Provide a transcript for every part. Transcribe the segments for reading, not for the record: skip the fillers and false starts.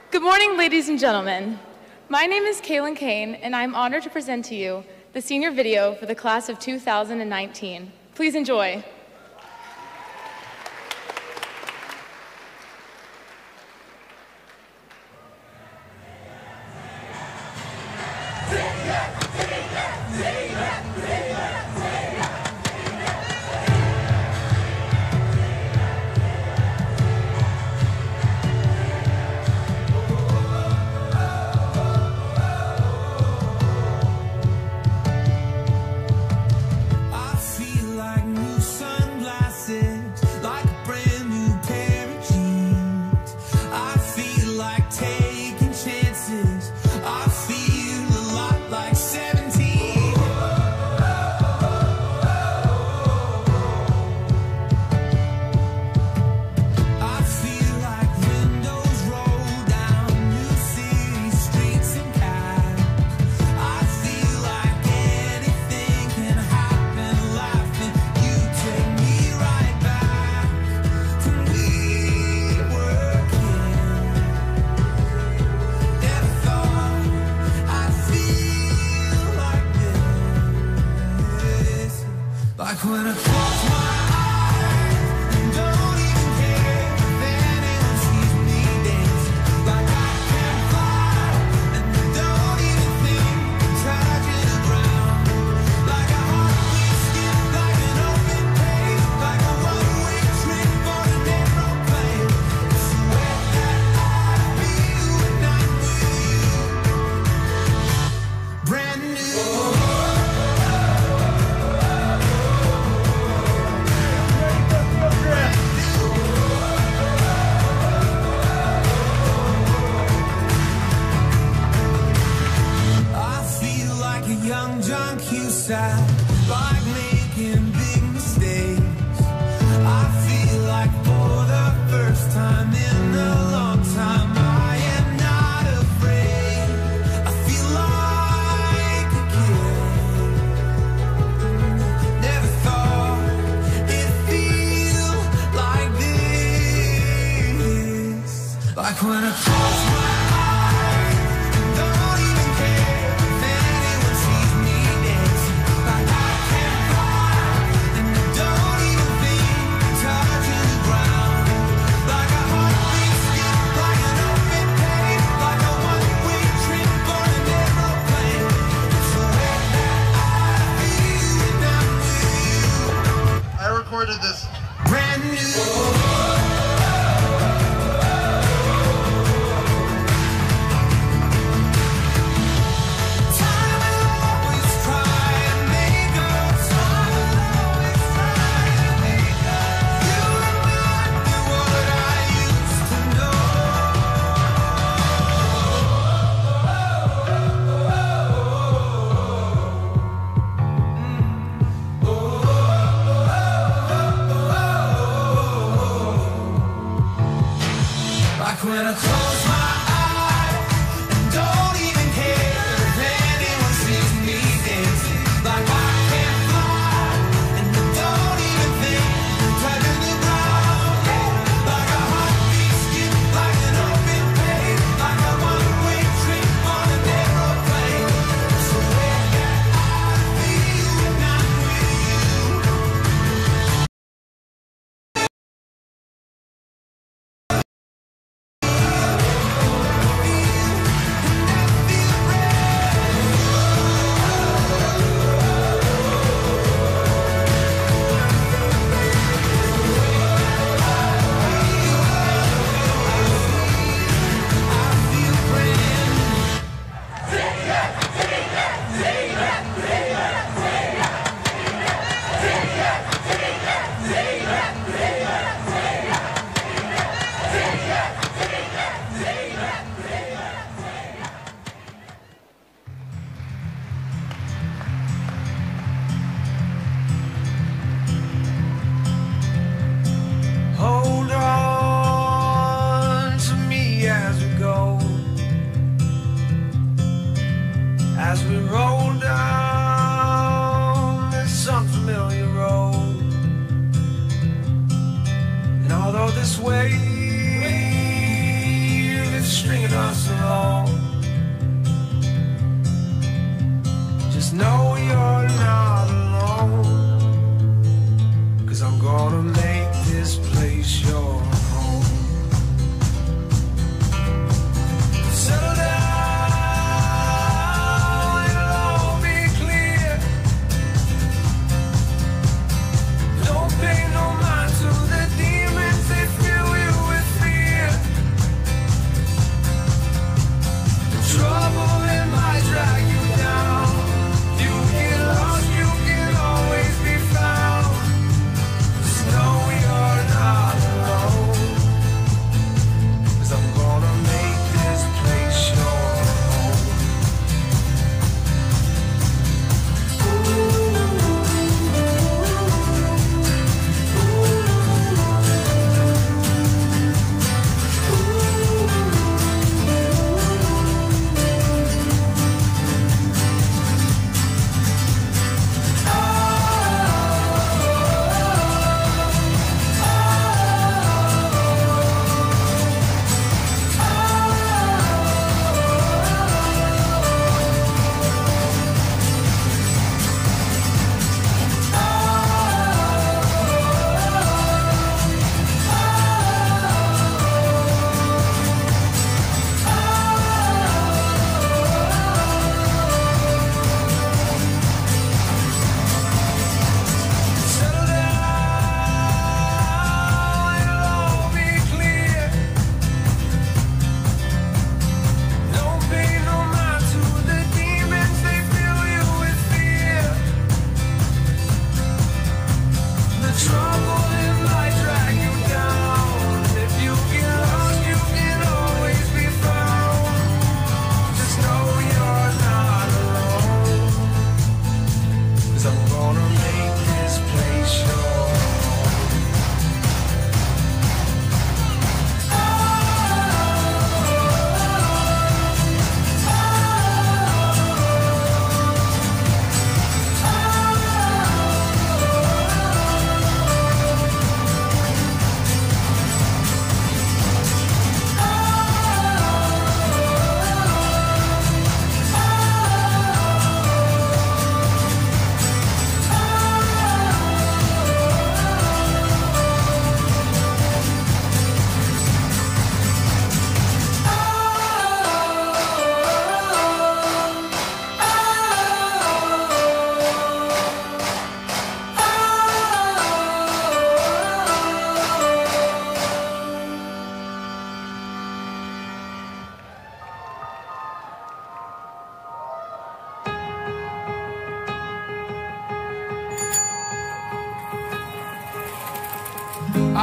Good morning, ladies and gentlemen. My name is Kaylin Kane, and I'm honored to present to you the senior video for the class of 2019. Please enjoy.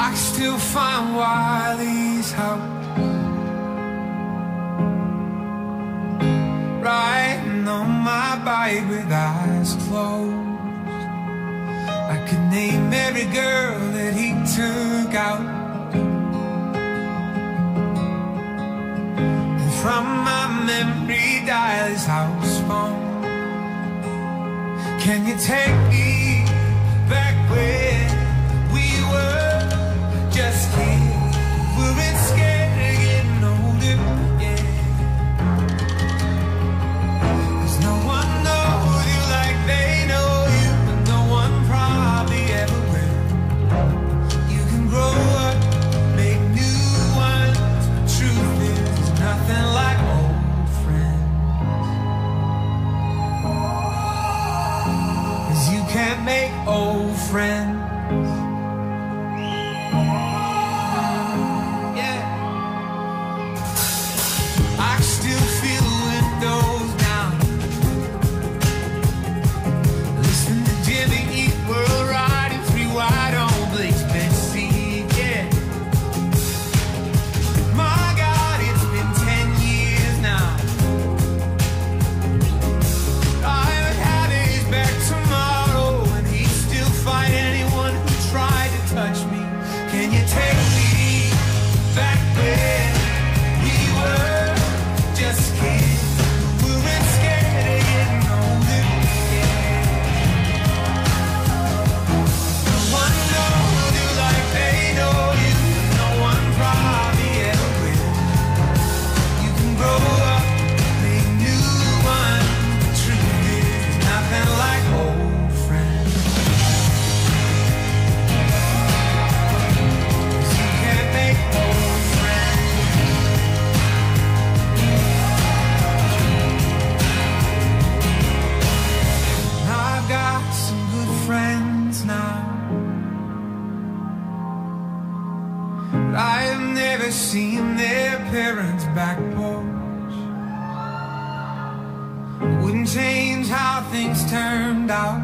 I can still find Wiley's house, riding on my bike with eyes closed. I could name every girl that he took out, and from my memory dial his house phone. Can you take me back where we were just kids? We're scared of getting older, yeah. 'Cause no one knows you like they know you, and no one probably ever will. You can grow up, make new ones, but truth is there's nothing like old friends. 'Cause you can't make old friends. I've never seen their parents' back porch. Wouldn't change how things turned out,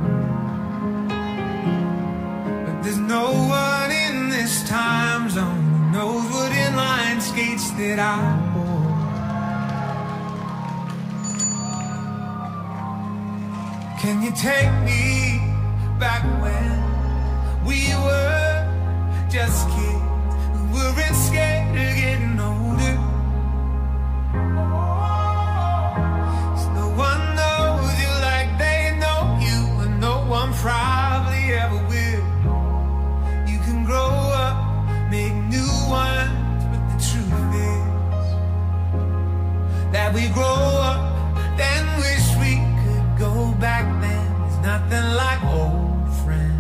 but there's no one in this time zone who knows what inline skates that I wore. Can you take me back when we were just kids? We're scared of getting older. So no one knows you like they know you, and no one probably ever will. You can grow up, make new ones, but the truth is that we grow up, then wish we could go back then. There's nothing like old friends.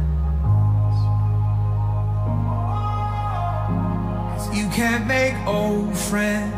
You can't make old friends.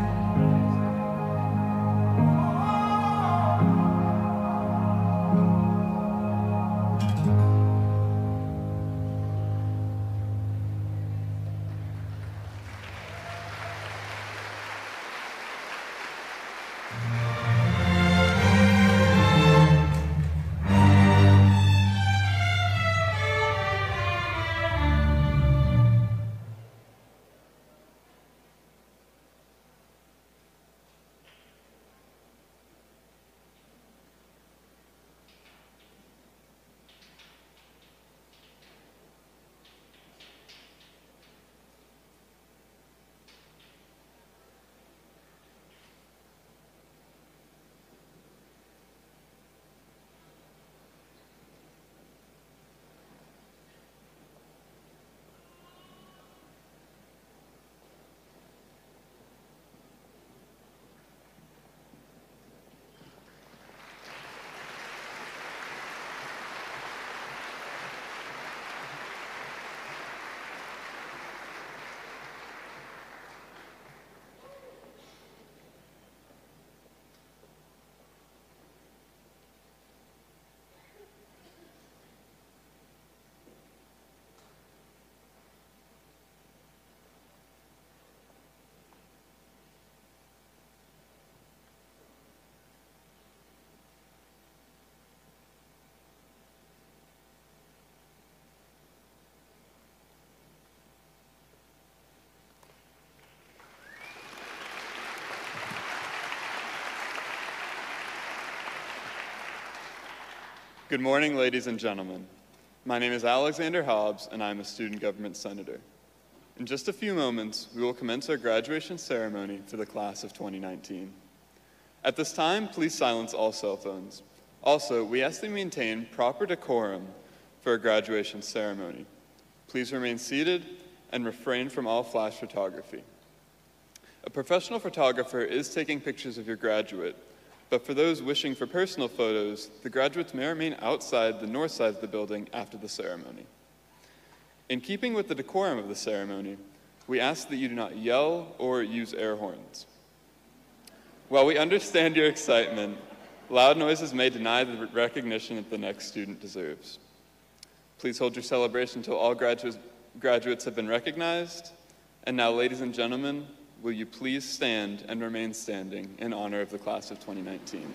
Good morning, ladies and gentlemen. My name is Alexander Hobbs, and I'm a student government senator. In just a few moments, we will commence our graduation ceremony for the class of 2019. At this time, please silence all cell phones. Also, we ask that you maintain proper decorum for a graduation ceremony. Please remain seated and refrain from all flash photography. A professional photographer is taking pictures of your graduate, but for those wishing for personal photos, the graduates may remain outside the north side of the building after the ceremony. In keeping with the decorum of the ceremony, we ask that you do not yell or use air horns. While we understand your excitement, loud noises may deny the recognition that the next student deserves. Please hold your celebration until all graduates have been recognized. And now, ladies and gentlemen, will you please stand and remain standing in honor of the class of 2019.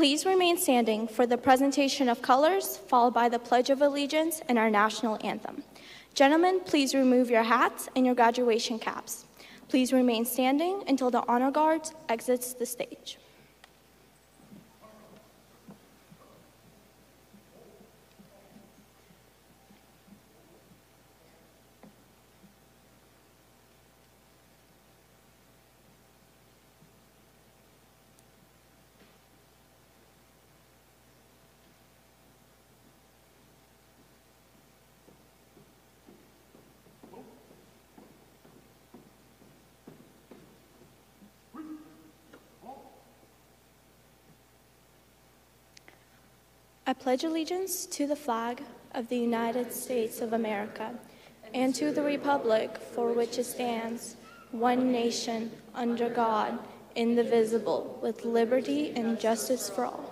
Please remain standing for the presentation of colors, followed by the Pledge of Allegiance and our national anthem. Gentlemen, please remove your hats and your graduation caps. Please remain standing until the honor guard exits the stage. I pledge allegiance to the flag of the United States of America and to the republic for which it stands, one nation, under God, indivisible, with liberty and justice for all.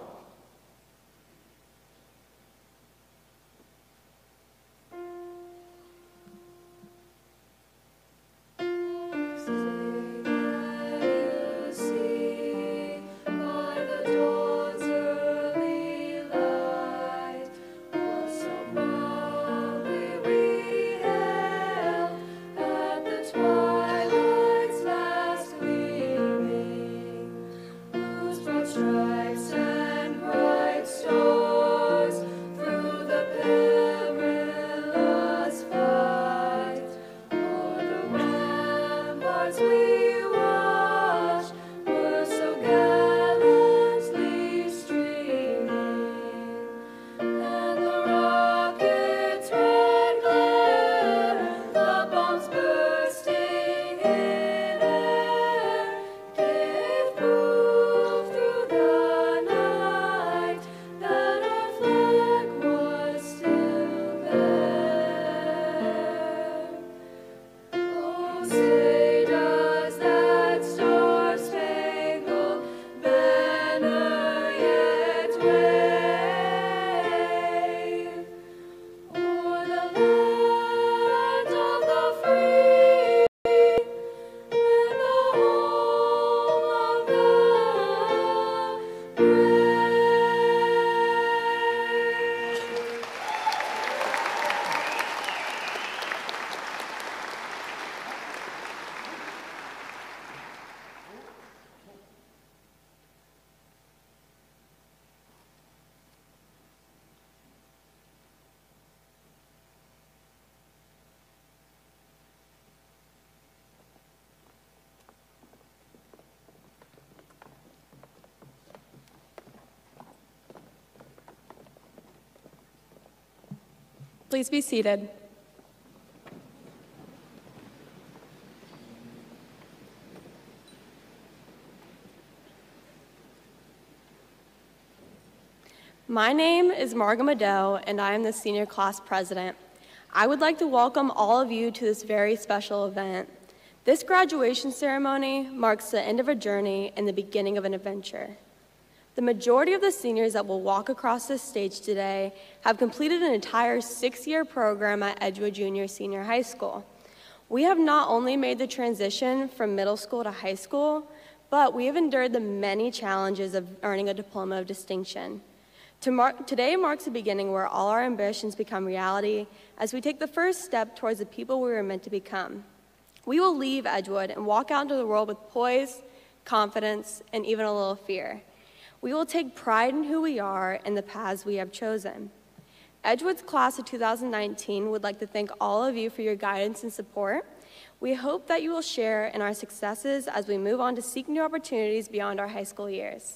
Please be seated. My name is Marga Mado, and I am the senior class president. I would like to welcome all of you to this very special event. This graduation ceremony marks the end of a journey and the beginning of an adventure. The majority of the seniors that will walk across this stage today have completed an entire 6-year program at Edgewood Junior Senior High School. We have not only made the transition from middle school to high school, but we have endured the many challenges of earning a diploma of distinction. Today marks the beginning where all our ambitions become reality as we take the first step towards the people we were meant to become. We will leave Edgewood and walk out into the world with poise, confidence, and even a little fear. We will take pride in who we are and the paths we have chosen. Edgewood's class of 2019 would like to thank all of you for your guidance and support. We hope that you will share in our successes as we move on to seek new opportunities beyond our high school years.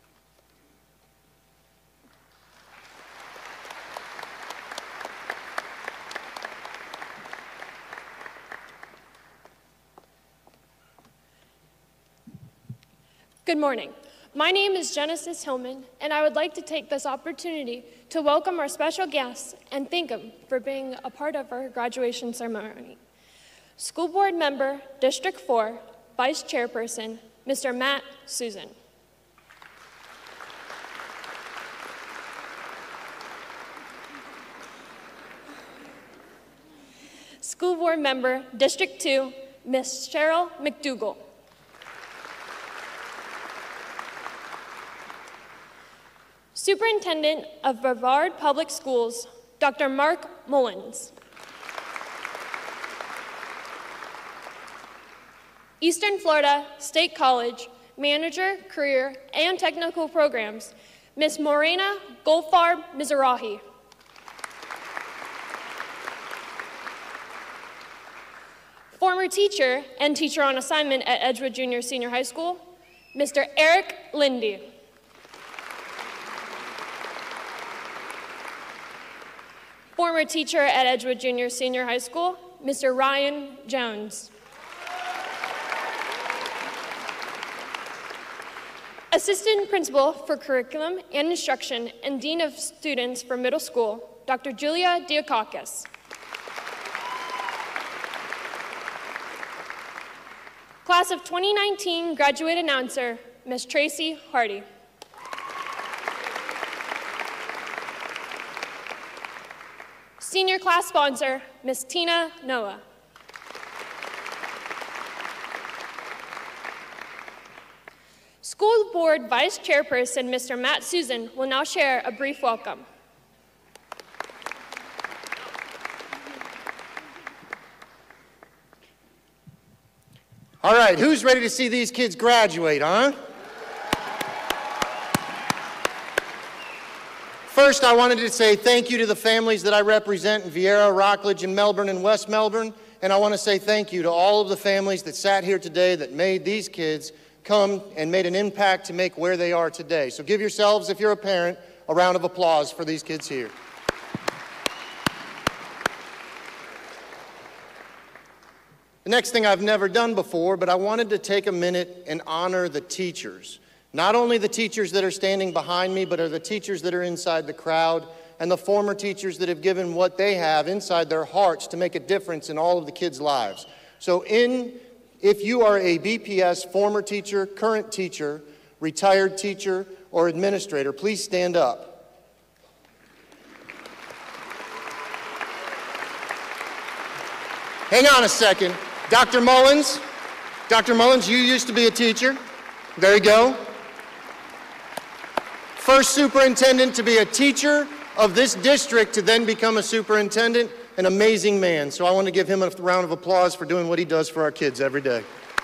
Good morning. My name is Genesis Hillman, and I would like to take this opportunity to welcome our special guests and thank them for being a part of our graduation ceremony. School Board Member, District 4, Vice Chairperson, Mr. Matt Susan. School Board Member, District 2, Ms. Cheryl McDougall. Superintendent of Brevard Public Schools, Dr. Mark Mullins. Eastern Florida State College Manager, Career, and Technical Programs, Ms. Morena Goldfarb Mizrahi. Former teacher and teacher on assignment at Edgewood Junior Senior High School, Mr. Eric Lindy. Former teacher at Edgewood Junior Senior High School, Mr. Ryan Jones. Assistant Principal for Curriculum and Instruction and Dean of Students for Middle School, Dr. Julia Diakakis. Class of 2019 graduate announcer, Ms. Tracy Hardy. Senior class sponsor, Ms. Tina Noah. School Board Vice Chairperson, Mr. Matt Susan, will now share a brief welcome. All right, who's ready to see these kids graduate, huh? First, I wanted to say thank you to the families that I represent in Viera, Rockledge, and Melbourne and West Melbourne. And I want to say thank you to all of the families that sat here today that made these kids come and made an impact to make where they are today. So give yourselves, if you're a parent, a round of applause for these kids here. The next thing I've never done before, but I wanted to take a minute and honor the teachers. Not only the teachers that are standing behind me, but are the teachers that are inside the crowd and the former teachers that have given what they have inside their hearts to make a difference in all of the kids' lives. So if you are a BPS former teacher, current teacher, retired teacher, or administrator, please stand up. Hang on a second. Dr. Mullins, you used to be a teacher. There you go. First superintendent to be a teacher of this district to then become a superintendent, an amazing man. So I want to give him a round of applause for doing what he does for our kids every day.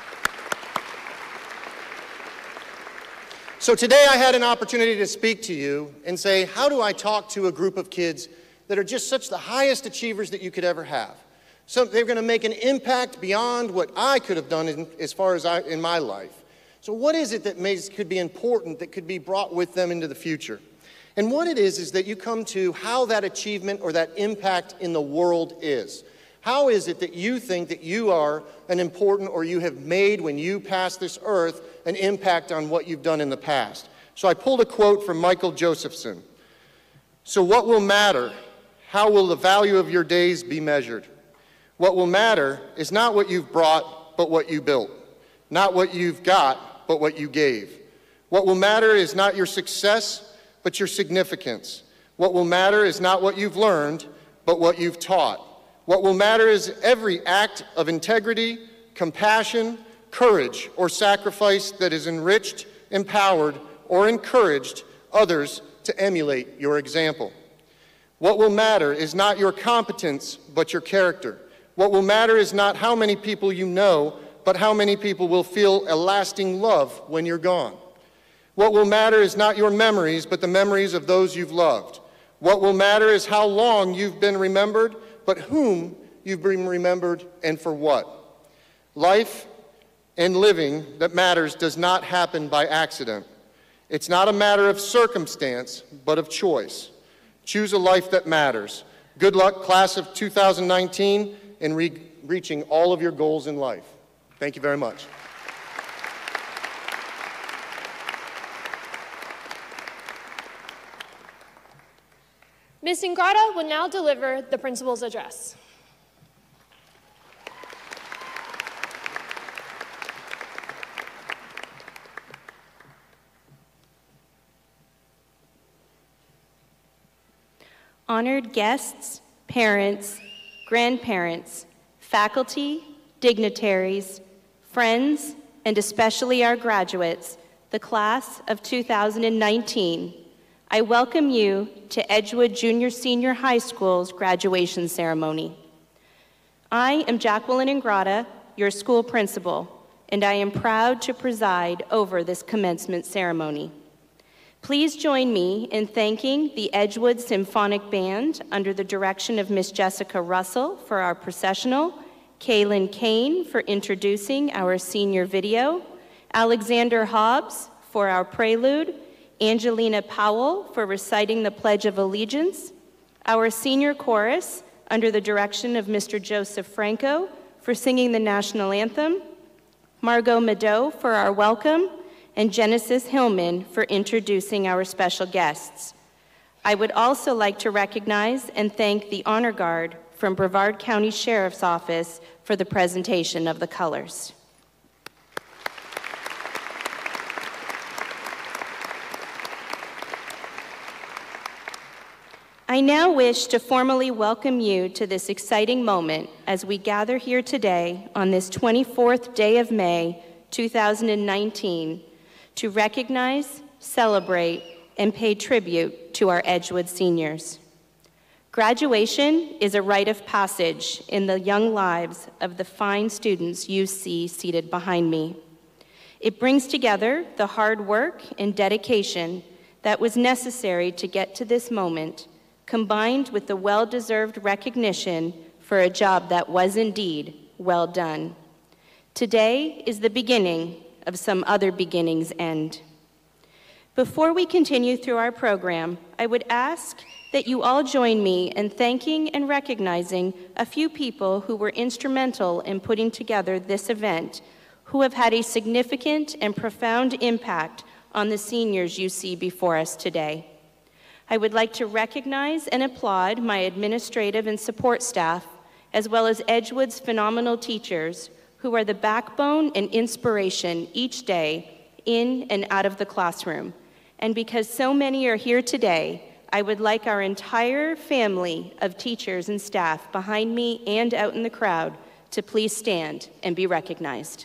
So today I had an opportunity to speak to you and say, how do I talk to a group of kids that are just such the highest achievers that you could ever have? So they're going to make an impact beyond what I could have done as far as in my life. So what is it that could be important, that could be brought with them into the future? And what it is that you come to how that achievement or that impact in the world is. How is it that you think that you are an important, or you have made when you pass this earth, an impact on what you've done in the past? So I pulled a quote from Michael Josephson. So what will matter? How will the value of your days be measured? What will matter is not what you've brought, but what you built. Not what you've got, but what you gave. What will matter is not your success, but your significance. What will matter is not what you've learned, but what you've taught. What will matter is every act of integrity, compassion, courage, or sacrifice that has enriched, empowered, or encouraged others to emulate your example. What will matter is not your competence, but your character. What will matter is not how many people you know, but how many people will feel a lasting love when you're gone. What will matter is not your memories, but the memories of those you've loved. What will matter is how long you've been remembered, but whom you've been remembered and for what. Life and living that matters does not happen by accident. It's not a matter of circumstance, but of choice. Choose a life that matters. Good luck, class of 2019, in reaching all of your goals in life. Thank you very much. Ms. Ingrata will now deliver the principal's address. Honored guests, parents, grandparents, faculty, dignitaries, friends, and especially our graduates, the class of 2019, I welcome you to Edgewood Junior Senior High School's graduation ceremony. I am Jacqueline Ingrata, your school principal, and I am proud to preside over this commencement ceremony. Please join me in thanking the Edgewood Symphonic Band under the direction of Miss Jessica Russell for our processional, Kaylin Kane for introducing our senior video, Alexander Hobbs for our prelude, Angelina Powell for reciting the Pledge of Allegiance, our senior chorus under the direction of Mr. Joseph Franco for singing the national anthem, Margot Mado for our welcome, and Genesis Hillman for introducing our special guests. I would also like to recognize and thank the Honor Guard from Brevard County Sheriff's Office for the presentation of the colors. I now wish to formally welcome you to this exciting moment as we gather here today on this 24th day of May, 2019, to recognize, celebrate, and pay tribute to our Edgewood seniors. Graduation is a rite of passage in the young lives of the fine students you see seated behind me. It brings together the hard work and dedication that was necessary to get to this moment, combined with the well-deserved recognition for a job that was indeed well done. Today is the beginning of some other beginning's end. Before we continue through our program, I would ask that you all join me in thanking and recognizing a few people who were instrumental in putting together this event, who have had a significant and profound impact on the seniors you see before us today. I would like to recognize and applaud my administrative and support staff, as well as Edgewood's phenomenal teachers, who are the backbone and inspiration each day in and out of the classroom. And because so many are here today, I would like our entire family of teachers and staff behind me and out in the crowd to please stand and be recognized.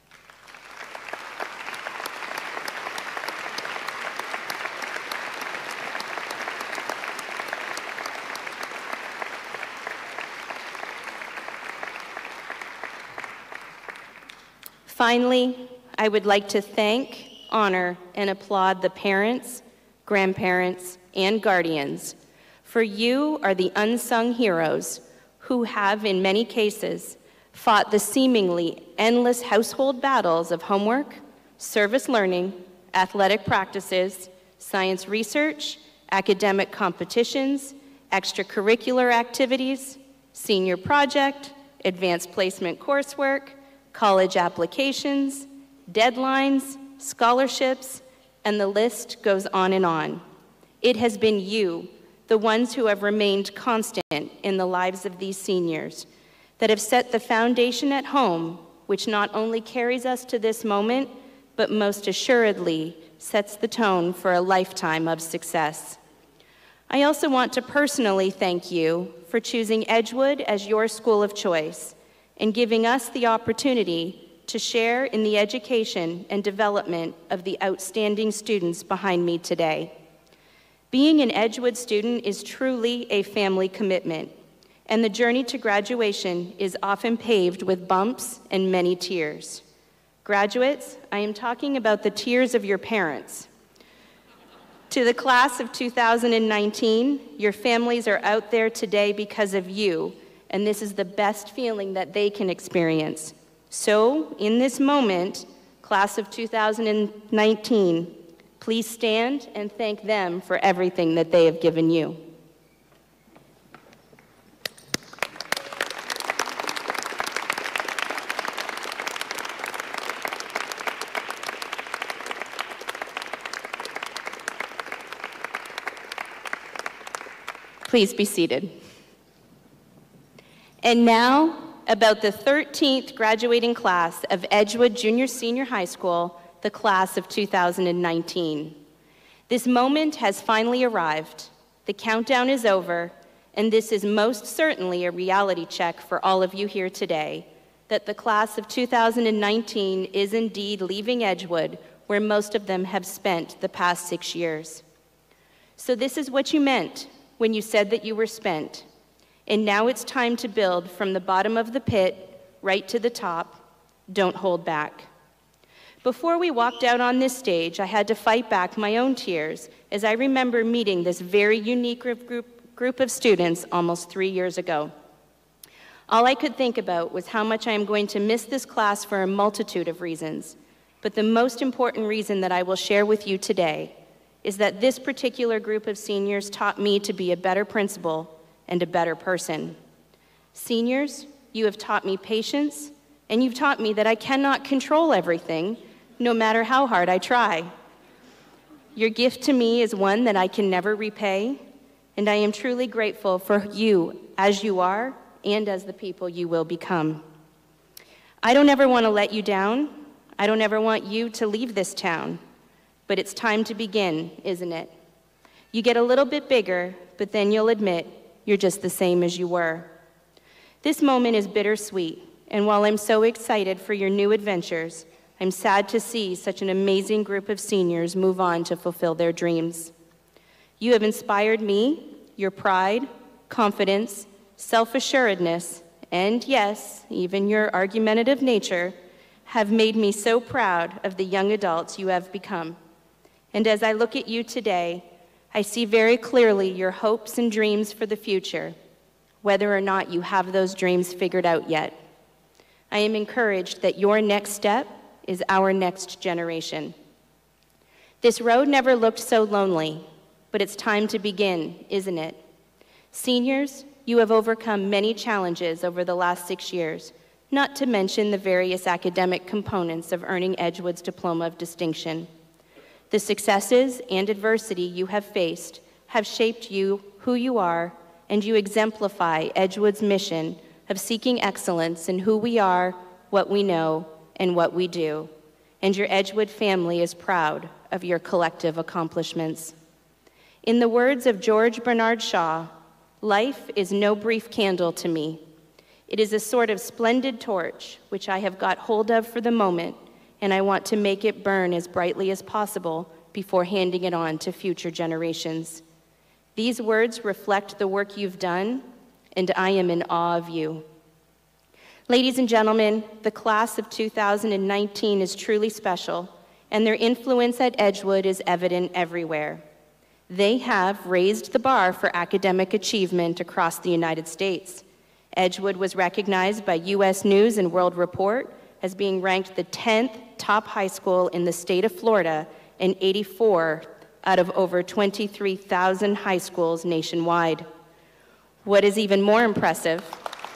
Finally, I would like to thank, honor, and applaud the parents, grandparents, and guardians, for you are the unsung heroes who have, in many cases, fought the seemingly endless household battles of homework, service learning, athletic practices, science research, academic competitions, extracurricular activities, senior project, advanced placement coursework, college applications, deadlines, scholarships, and the list goes on and on. It has been you, the ones who have remained constant in the lives of these seniors, that have set the foundation at home, which not only carries us to this moment, but most assuredly sets the tone for a lifetime of success. I also want to personally thank you for choosing Edgewood as your school of choice and giving us the opportunity to share in the education and development of the outstanding students behind me today. Being an Edgewood student is truly a family commitment, and the journey to graduation is often paved with bumps and many tears. Graduates, I am talking about the tears of your parents. To the class of 2019, your families are out there today because of you, and this is the best feeling that they can experience. So, in this moment, class of 2019, please stand and thank them for everything that they have given you. Please be seated. And now, about the 13th graduating class of Edgewood Junior Senior High School, the class of 2019. This moment has finally arrived. The countdown is over, and this is most certainly a reality check for all of you here today, that the class of 2019 is indeed leaving Edgewood, where most of them have spent the past 6 years. So this is what you meant when you said that you were spent. And now it's time to build from the bottom of the pit right to the top. Don't hold back. Before we walked out on this stage, I had to fight back my own tears as I remember meeting this very unique group of students almost 3 years ago. All I could think about was how much I am going to miss this class for a multitude of reasons. But the most important reason that I will share with you today is that this particular group of seniors taught me to be a better principal and a better person. Seniors, you have taught me patience, and you've taught me that I cannot control everything, no matter how hard I try. Your gift to me is one that I can never repay, and I am truly grateful for you as you are and as the people you will become. I don't ever want to let you down. I don't ever want you to leave this town. But it's time to begin, isn't it? You get a little bit bigger, but then you'll admit you're just the same as you were. This moment is bittersweet, and while I'm so excited for your new adventures, I'm sad to see such an amazing group of seniors move on to fulfill their dreams. You have inspired me. Your pride, confidence, self-assuredness, and yes, even your argumentative nature have made me so proud of the young adults you have become. And as I look at you today, I see very clearly your hopes and dreams for the future, whether or not you have those dreams figured out yet. I am encouraged that your next step is our next generation. This road never looked so lonely, but it's time to begin, isn't it? Seniors, you have overcome many challenges over the last 6 years, not to mention the various academic components of earning Edgewood's Diploma of Distinction. The successes and adversity you have faced have shaped you who you are, and you exemplify Edgewood's mission of seeking excellence in who we are, what we know, and what we do. And your Edgewood family is proud of your collective accomplishments. In the words of George Bernard Shaw, life is no brief candle to me. It is a sort of splendid torch which I have got hold of for the moment, and I want to make it burn as brightly as possible before handing it on to future generations. These words reflect the work you've done, and I am in awe of you. Ladies and gentlemen, the class of 2019 is truly special, and their influence at Edgewood is evident everywhere. They have raised the bar for academic achievement across the United States. Edgewood was recognized by U.S. News and World Report as being ranked the 10th top high school in the state of Florida and 84th out of over 23,000 high schools nationwide. What is even more impressive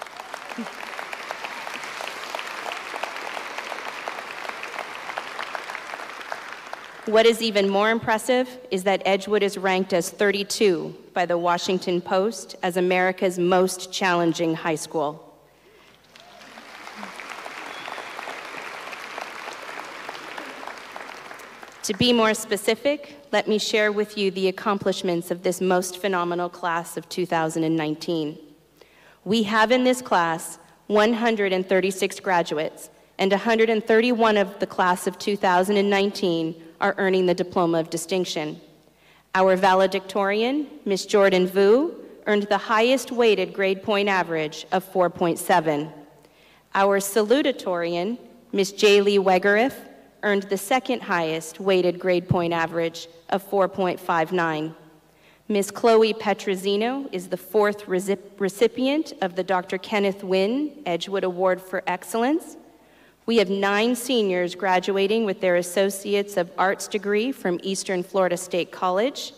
is that Edgewood is ranked as 32 by the Washington Post as America's most challenging high school. To be more specific, let me share with you the accomplishments of this most phenomenal class of 2019. We have in this class 136 graduates, and 131 of the class of 2019 are earning the Diploma of Distinction. Our valedictorian, Ms. Jordan Vu, earned the highest weighted grade point average of 4.7. Our salutatorian, Ms. J. Lee Wegeriff, earned the second highest weighted grade point average of 4.59. Ms. Chloe Petrozino is the fourth recipient of the Dr. Kenneth Wynn Edgewood Award for Excellence. We have 9 seniors graduating with their Associates of Arts degree from Eastern Florida State College.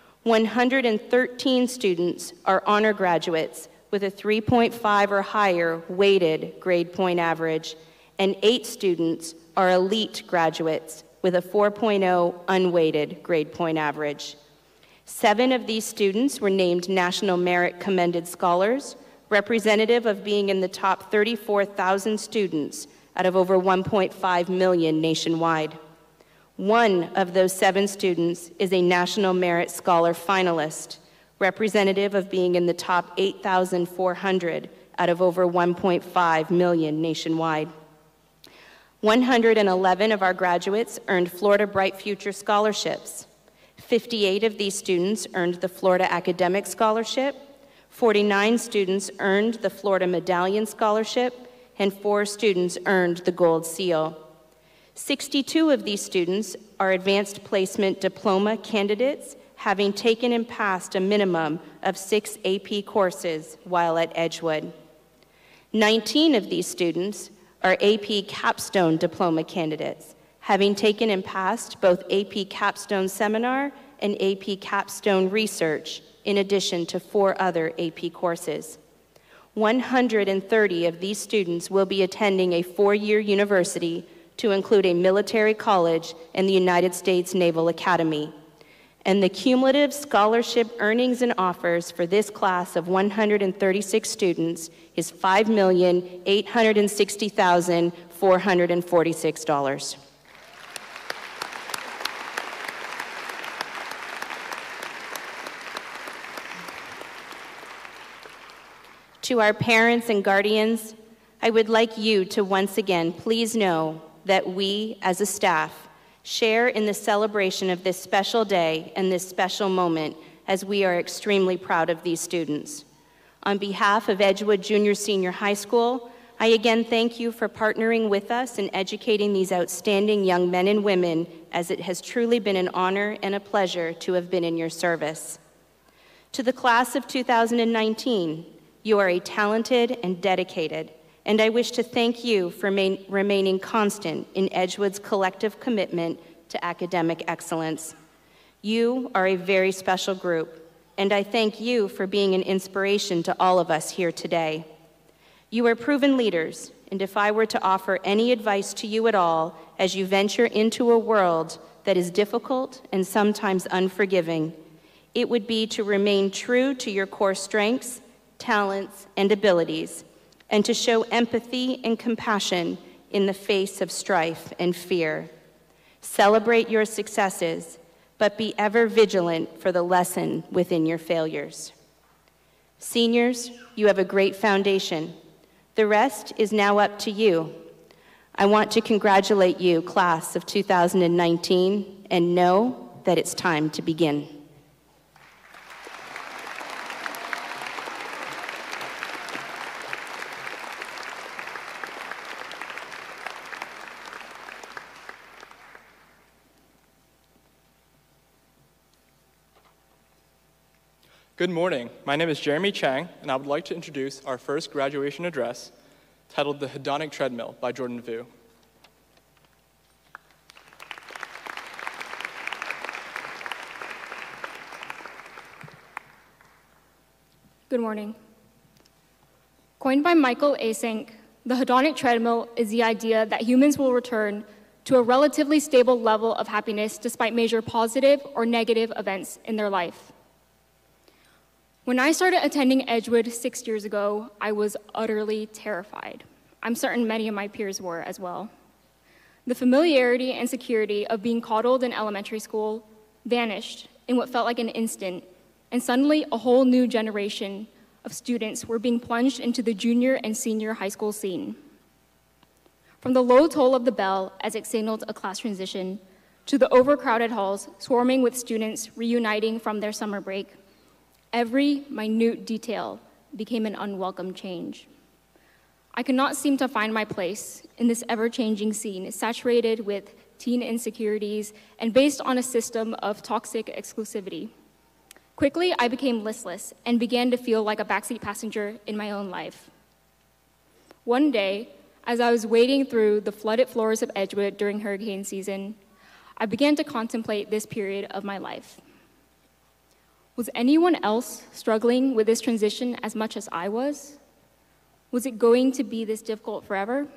113 students are honor graduates with a 3.5 or higher weighted grade point average, and 8 students are elite graduates with a 4.0 unweighted grade point average. 7 of these students were named National Merit Commended Scholars, representative of being in the top 34,000 students out of over 1.5 million nationwide. 1 of those 7 students is a National Merit Scholar finalist, representative of being in the top 8,400 out of over 1.5 million nationwide. 111 of our graduates earned Florida Bright Future scholarships. 58 of these students earned the Florida Academic Scholarship, 49 students earned the Florida Medallion Scholarship, and 4 students earned the Gold Seal. 62 of these students are advanced placement diploma candidates, having taken and passed a minimum of 6 AP courses while at Edgewood. 19 of these students are AP capstone diploma candidates, having taken and passed both AP capstone seminar and AP capstone research, in addition to 4 other AP courses. 130 of these students will be attending a 4-year university to include a military college and the United States Naval Academy. And the cumulative scholarship earnings and offers for this class of 136 students is $5,860,446. To our parents and guardians, I would like you to once again please know that we, as a staff, share in the celebration of this special day and this special moment, as we are extremely proud of these students. On behalf of Edgewood Junior Senior High School, I again thank you for partnering with us in educating these outstanding young men and women, as it has truly been an honor and a pleasure to have been in your service. To the class of 2019, you are a talented and dedicated, and I wish to thank you for remaining constant in Edgewood's collective commitment to academic excellence. You are a very special group, and I thank you for being an inspiration to all of us here today. You are proven leaders, and if I were to offer any advice to you at all as you venture into a world that is difficult and sometimes unforgiving, it would be to remain true to your core strengths, talents, and abilities, and to show empathy and compassion in the face of strife and fear. Celebrate your successes, but be ever vigilant for the lesson within your failures. Seniors, you have a great foundation. The rest is now up to you. I want to congratulate you, class of 2019, and know that it's time to begin. Good morning. My name is Jeremy Chang, and I would like to introduce our first graduation address, titled The Hedonic Treadmill by Jordan Vu. Good morning. Coined by Michael Asink, the hedonic treadmill is the idea that humans will return to a relatively stable level of happiness despite major positive or negative events in their life. When I started attending Edgewood 6 years ago, I was utterly terrified. I'm certain many of my peers were as well. The familiarity and security of being coddled in elementary school vanished in what felt like an instant, and suddenly a whole new generation of students were being plunged into the junior and senior high school scene. From the low toll of the bell as it signaled a class transition, to the overcrowded halls swarming with students reuniting from their summer break, every minute detail became an unwelcome change. I could not seem to find my place in this ever-changing scene, saturated with teen insecurities and based on a system of toxic exclusivity. Quickly, I became listless and began to feel like a backseat passenger in my own life. One day, as I was wading through the flooded floors of Edgewood during hurricane season, I began to contemplate this period of my life. Was anyone else struggling with this transition as much as I was? Was it going to be this difficult forever?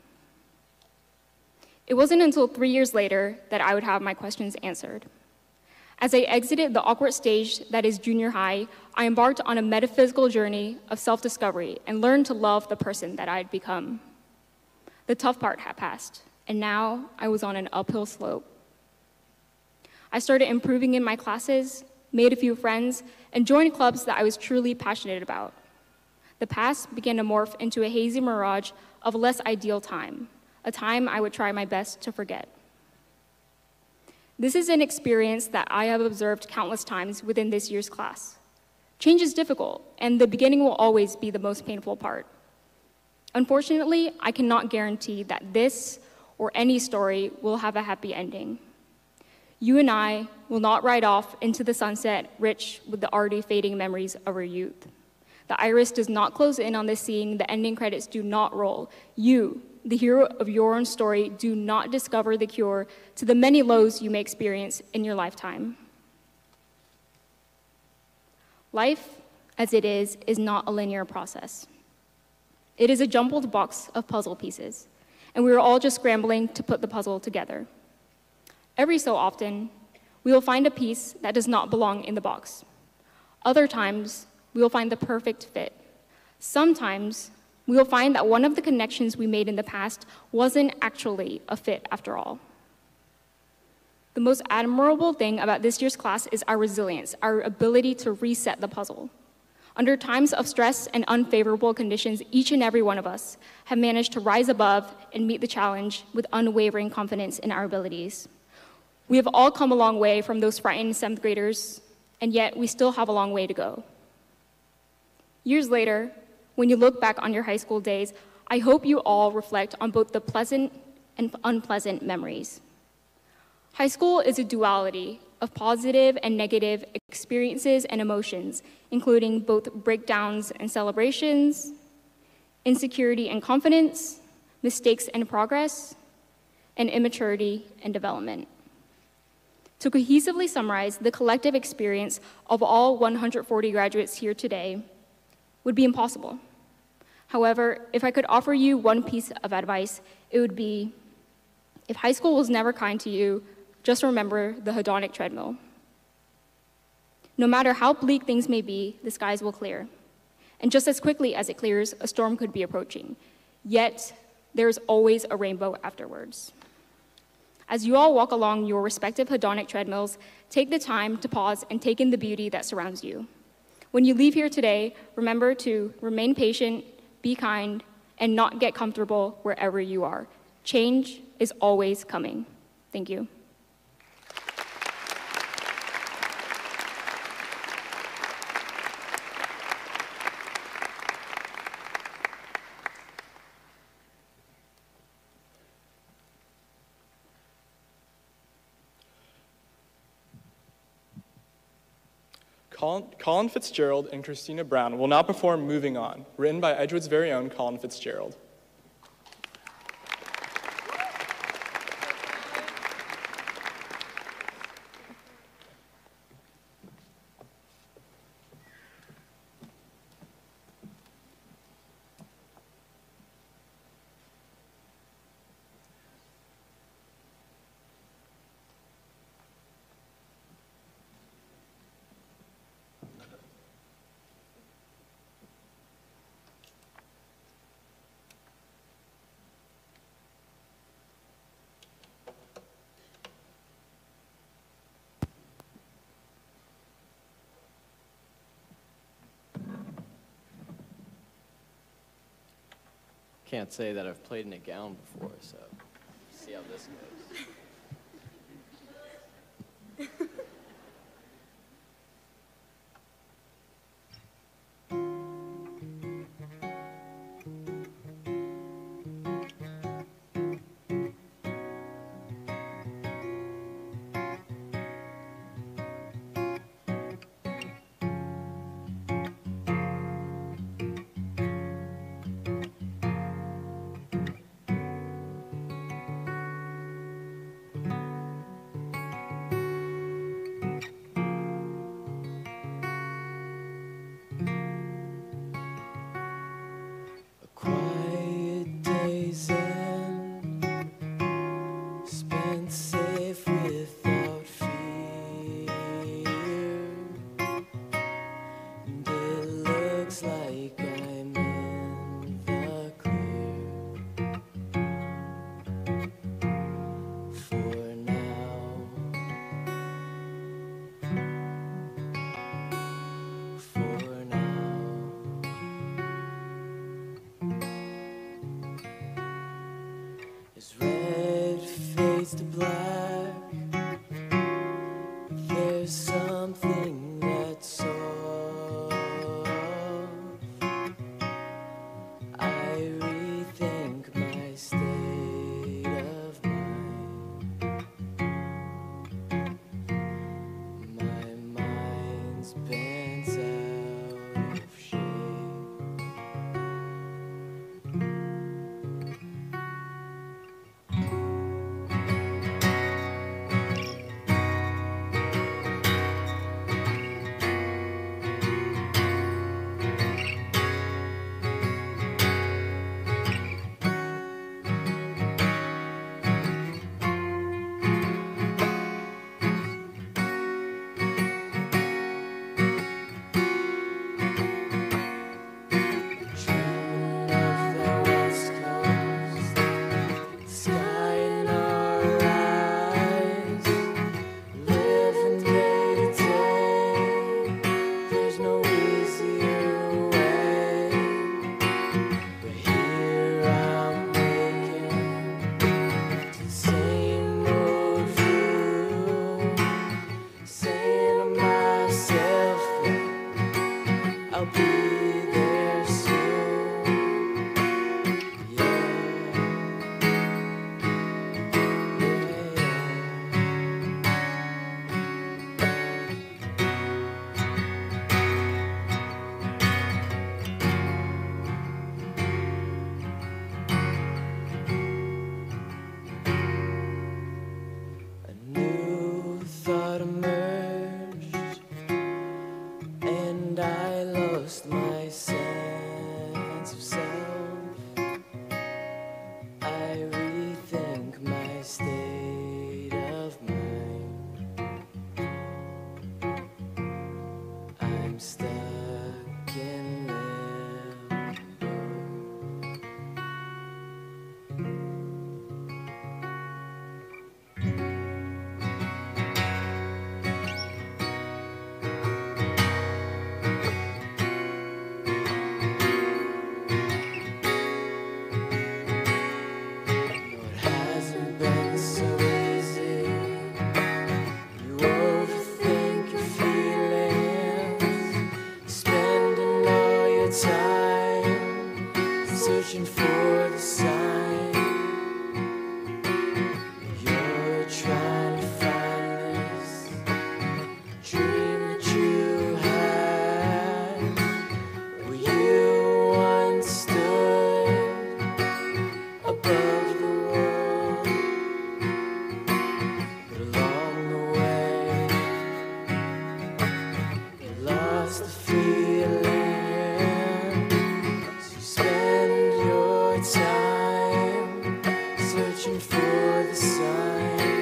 It wasn't until 3 years later that I would have my questions answered. As I exited the awkward stage that is junior high, I embarked on a metaphysical journey of self-discovery and learned to love the person that I had become. The tough part had passed, and now I was on an uphill slope. I started improving in my classes, made a few friends, and joined clubs that I was truly passionate about. The past began to morph into a hazy mirage of a less ideal time, a time I would try my best to forget. This is an experience that I have observed countless times within this year's class. Change is difficult, and the beginning will always be the most painful part. Unfortunately, I cannot guarantee that this or any story will have a happy ending. You and I will not ride off into the sunset rich with the already fading memories of our youth. The iris does not close in on this scene, the ending credits do not roll. You, the hero of your own story, do not discover the cure to the many lows you may experience in your lifetime. Life, as it is not a linear process. It is a jumbled box of puzzle pieces, and we are all just scrambling to put the puzzle together. Every so often, we will find a piece that does not belong in the box. Other times, we will find the perfect fit. Sometimes, we will find that one of the connections we made in the past wasn't actually a fit after all. The most admirable thing about this year's class is our resilience, our ability to reset the puzzle. Under times of stress and unfavorable conditions, each and every one of us have managed to rise above and meet the challenge with unwavering confidence in our abilities. We have all come a long way from those frightened 7th graders, and yet we still have a long way to go. Years later, when you look back on your high school days, I hope you all reflect on both the pleasant and unpleasant memories. High school is a duality of positive and negative experiences and emotions, including both breakdowns and celebrations, insecurity and confidence, mistakes and progress, and immaturity and development. To cohesively summarize the collective experience of all 140 graduates here today would be impossible. However, if I could offer you one piece of advice, it would be, if high school was never kind to you, just remember the hedonic treadmill. No matter how bleak things may be, the skies will clear. And just as quickly as it clears, a storm could be approaching. Yet, there is always a rainbow afterwards. As you all walk along your respective hedonic treadmills, take the time to pause and take in the beauty that surrounds you. When you leave here today, remember to remain patient, be kind, and not get comfortable wherever you are. Change is always coming. Thank you. Colin Fitzgerald and Christina Brown will now perform Moving On, written by Edgewood's very own Colin Fitzgerald. Can't say that I've played in a gown before, so see how this goes. As red fades to black sense of self. I rethink my state of mind. I'm stuck in limbo. Searching for the sign. You're trying to find this dream that you had, where you once stood above the world. But along the way, you lost the feeling. Time searching for the sign.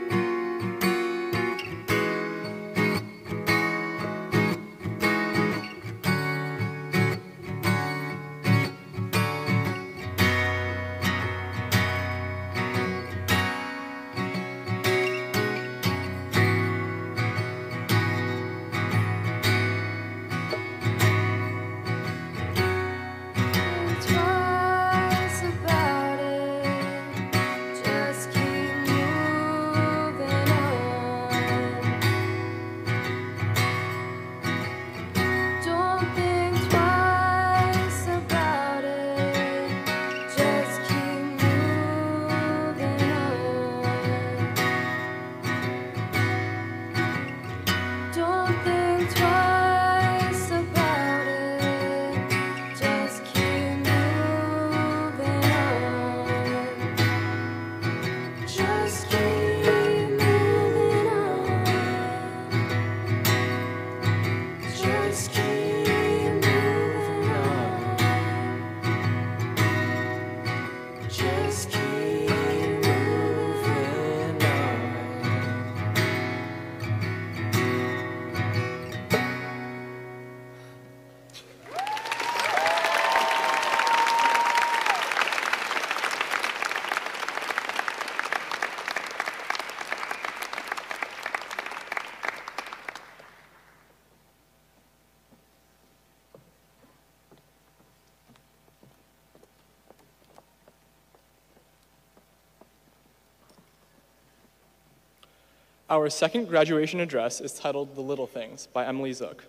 Our second graduation address is titled The Little Things by Emily Zook.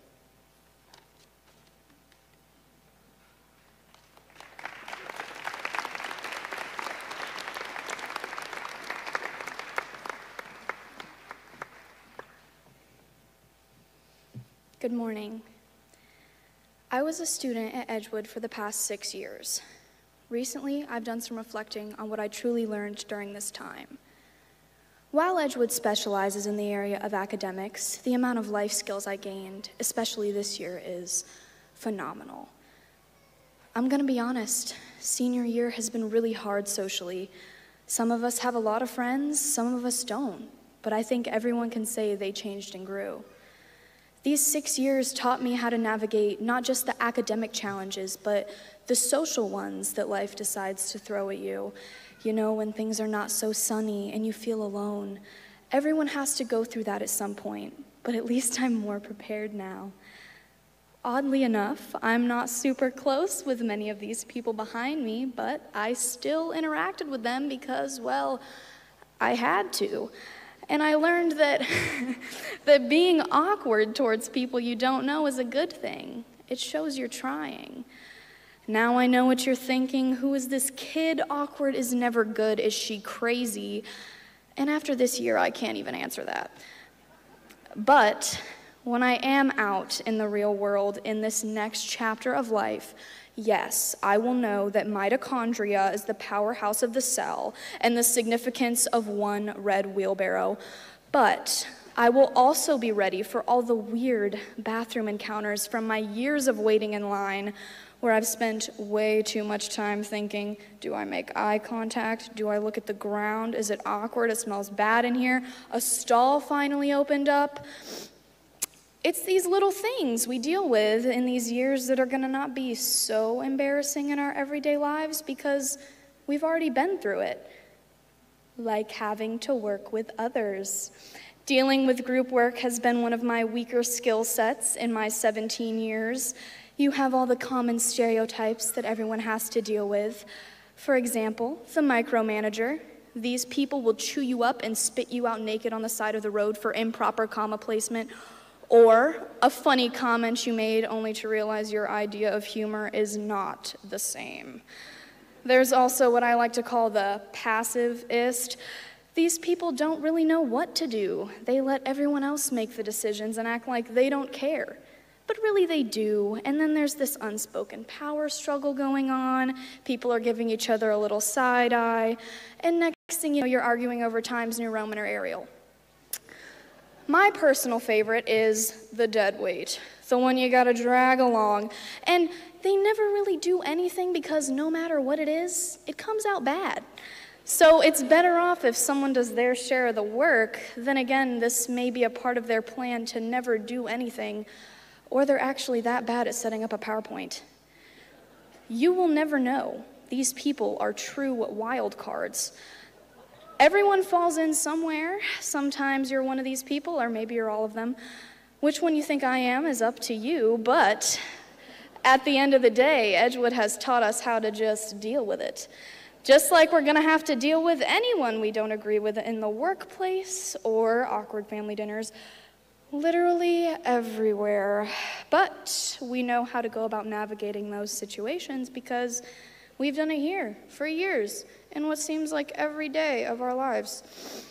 Good morning. I was a student at Edgewood for the past 6 years. Recently, I've done some reflecting on what I truly learned during this time. While Edgewood specializes in the area of academics, the amount of life skills I gained, especially this year, is phenomenal. I'm gonna be honest, senior year has been really hard socially. Some of us have a lot of friends, some of us don't, but I think everyone can say they changed and grew. These 6 years taught me how to navigate not just the academic challenges, but the social ones that life decides to throw at you. You know, when things are not so sunny and you feel alone. Everyone has to go through that at some point, but at least I'm more prepared now. Oddly enough, I'm not super close with many of these people behind me, but I still interacted with them because, well, I had to. And I learned that, that being awkward towards people you don't know is a good thing. It shows you're trying. Now I know what you're thinking. Who is this kid? Awkward is never good. Is she crazy? And after this year, I can't even answer that. But when I am out in the real world in this next chapter of life, yes, I will know that mitochondria is the powerhouse of the cell and the significance of one red wheelbarrow. But I will also be ready for all the weird bathroom encounters from my years of waiting in line, where I've spent way too much time thinking, do I make eye contact? Do I look at the ground? Is it awkward? It smells bad in here. A stall finally opened up. It's these little things we deal with in these years that are gonna not be so embarrassing in our everyday lives because we've already been through it. Like having to work with others. Dealing with group work has been one of my weaker skill sets in my 17 years. You have all the common stereotypes that everyone has to deal with. For example, the micromanager. These people will chew you up and spit you out naked on the side of the road for improper comma placement, or a funny comment you made only to realize your idea of humor is not the same. There's also what I like to call the passivist. These people don't really know what to do. They let everyone else make the decisions and act like they don't care. But really they do. And then there's this unspoken power struggle going on. People are giving each other a little side eye. And next thing you know, you're arguing over Times New Roman or Arial. My personal favorite is the deadweight, the one you gotta drag along. And they never really do anything because no matter what it is, it comes out bad. So it's better off if someone does their share of the work. Then again, this may be a part of their plan to never do anything, or they're actually that bad at setting up a PowerPoint. You will never know. These people are true wild cards. Everyone falls in somewhere. Sometimes you're one of these people, or maybe you're all of them. Which one you think I am is up to you, but at the end of the day, Edgewood has taught us how to just deal with it. Just like we're gonna have to deal with anyone we don't agree with in the workplace or awkward family dinners, literally everywhere. But we know how to go about navigating those situations because we've done it here for years in what seems like every day of our lives.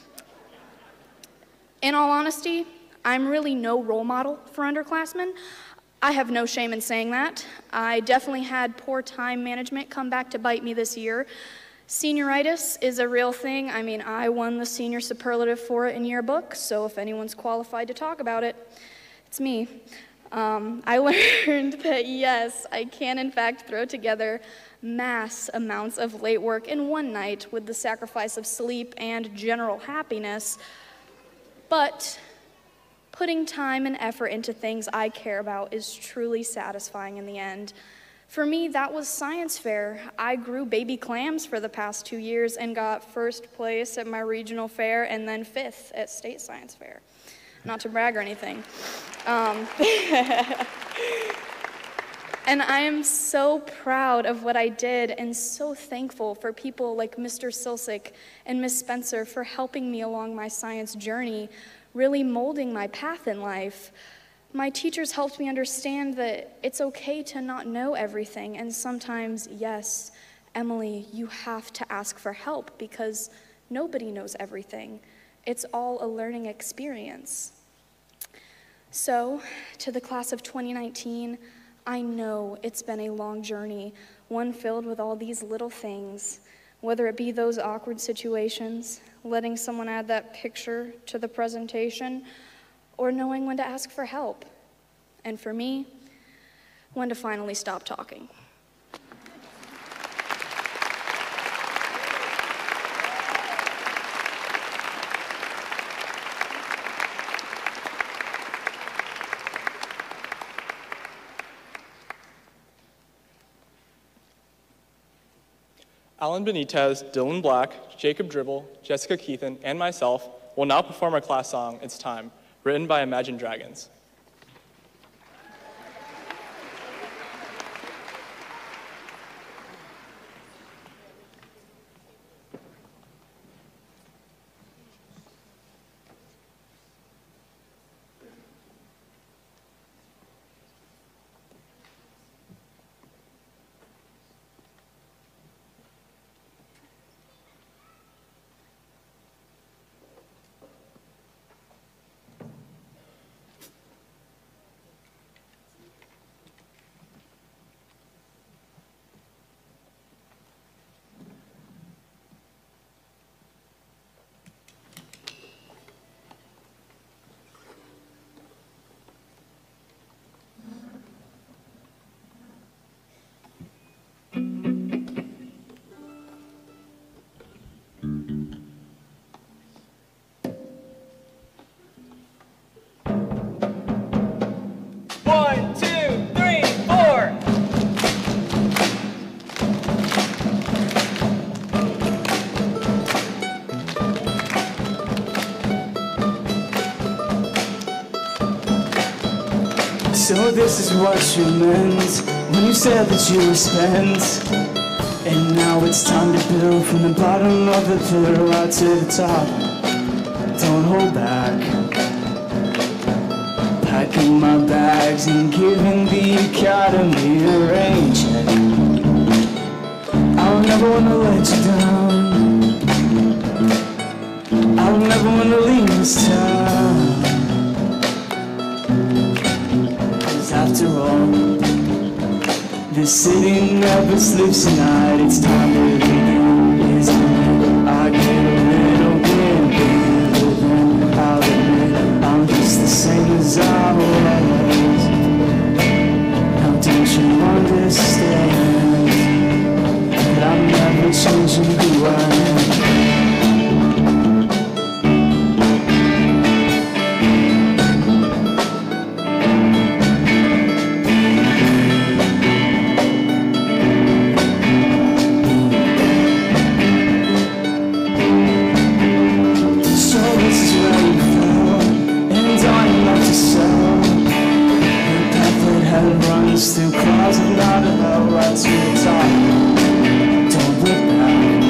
In all honesty, I'm really no role model for underclassmen. I have no shame in saying that. I definitely had poor time management come back to bite me this year. Senioritis is a real thing. I mean, I won the senior superlative for it in yearbook, so if anyone's qualified to talk about it, it's me. I learned that yes, I can in fact throw together mass amounts of late work in one night with the sacrifice of sleep and general happiness, but putting time and effort into things I care about is truly satisfying in the end. For me, that was science fair. I grew baby clams for the past 2 years and got first place at my regional fair and then 5th at state science fair. Not to brag or anything. And I am so proud of what I did and so thankful for people like Mr. Silsick and Miss Spencer for helping me along my science journey, really molding my path in life. My teachers helped me understand that it's okay to not know everything, and sometimes, yes, Emily, you have to ask for help because nobody knows everything. It's all a learning experience. So, to the class of 2019, I know it's been a long journey, one filled with all these little things, whether it be those awkward situations, letting someone add that picture to the presentation, or knowing when to ask for help. And for me, when to finally stop talking. Alan Benitez, Dylan Black, Jacob Dribble, Jessica Keithan, and myself will now perform our class song, It's Time, written by Imagine Dragons. this is what you meant when you said that you were spent. And now it's time to build from the bottom of the pit right to the top. Don't hold back. Packing my bags and giving the academy a rain check. I'll never wanna let you down. I'll never wanna leave this town. 'Cause after all, this city never sleeps at night. It's time to begin, isn't it? I get a little bit bigger than I'll admit. I'm just the same as I was. Now don't you understand that I'm never changing who I am? Through clouds of not a hell right to the top. Don't look back.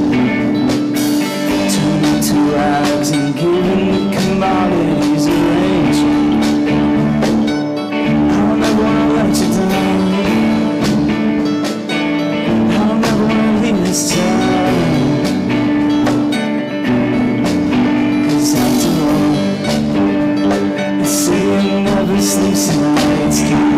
Turn into rags and giving the commodities a range. I'll never wanna let you down. I'll never wanna leave this town. 'Cause after all, the city never sleeps at night. It's time.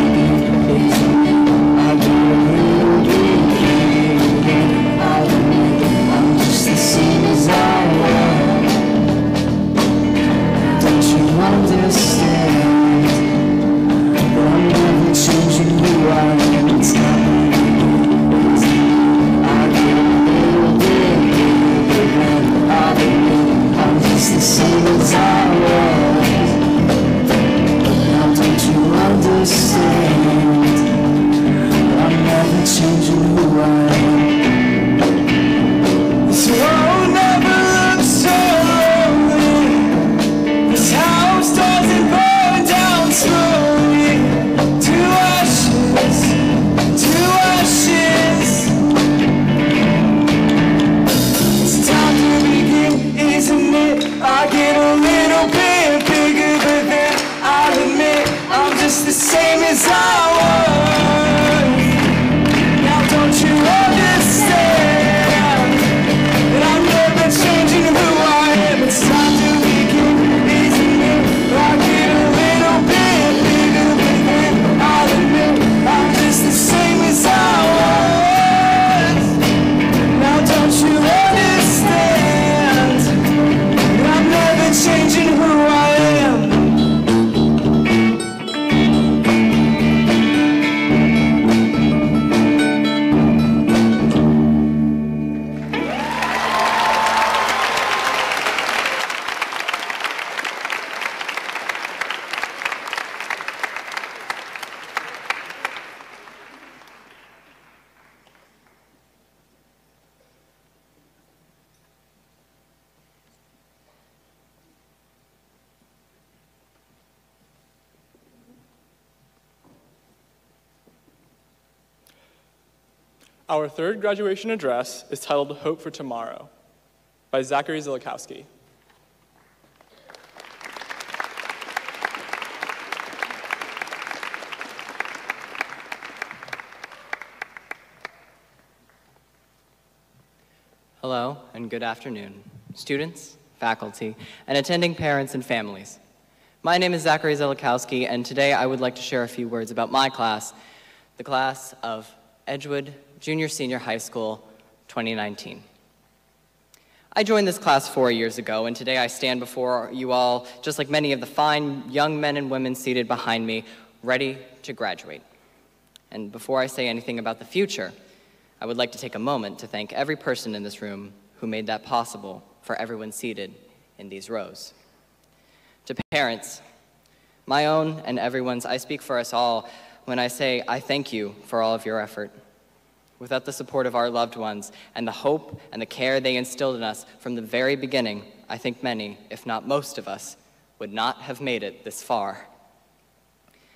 Our third graduation address is titled Hope for Tomorrow by Zachary Zilakowski. Hello and good afternoon, students, faculty, and attending parents and families. My name is Zachary Zilakowski, and today I would like to share a few words about my class, the class of Edgewood Junior Senior High School 2019. I joined this class 4 years ago, and today I stand before you all, just like many of the fine young men and women seated behind me, ready to graduate. And before I say anything about the future, I would like to take a moment to thank every person in this room who made that possible for everyone seated in these rows. To parents, my own and everyone's, I speak for us all when I say I thank you for all of your effort. Without the support of our loved ones and the hope and the care they instilled in us from the very beginning, I think many, if not most of us, would not have made it this far.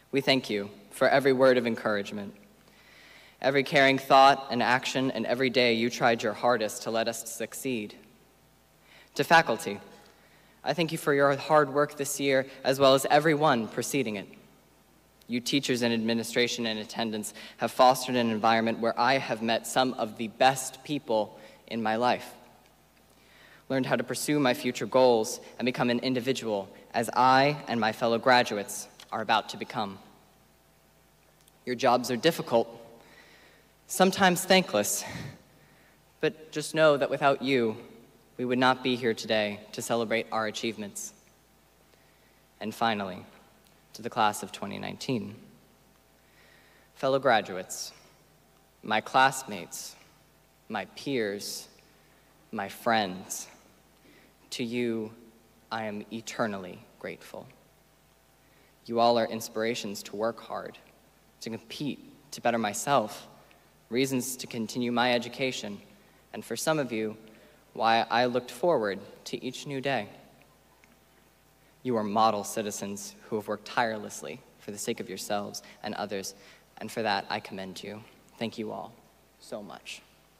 We thank you for every word of encouragement, every caring thought and action, and every day you tried your hardest to let us succeed. To faculty, I thank you for your hard work this year, as well as everyone preceding it. You teachers in administration and attendance have fostered an environment where I have met some of the best people in my life, learned how to pursue my future goals and become an individual as I and my fellow graduates are about to become. Your jobs are difficult, sometimes thankless, but just know that without you, we would not be here today to celebrate our achievements. And finally, to the class of 2019. Fellow graduates, my classmates, my peers, my friends, to you, I am eternally grateful. You all are inspirations to work hard, to compete, to better myself, reasons to continue my education, and for some of you, why I looked forward to each new day. You are model citizens who have worked tirelessly for the sake of yourselves and others, and for that I commend you. Thank you all so much.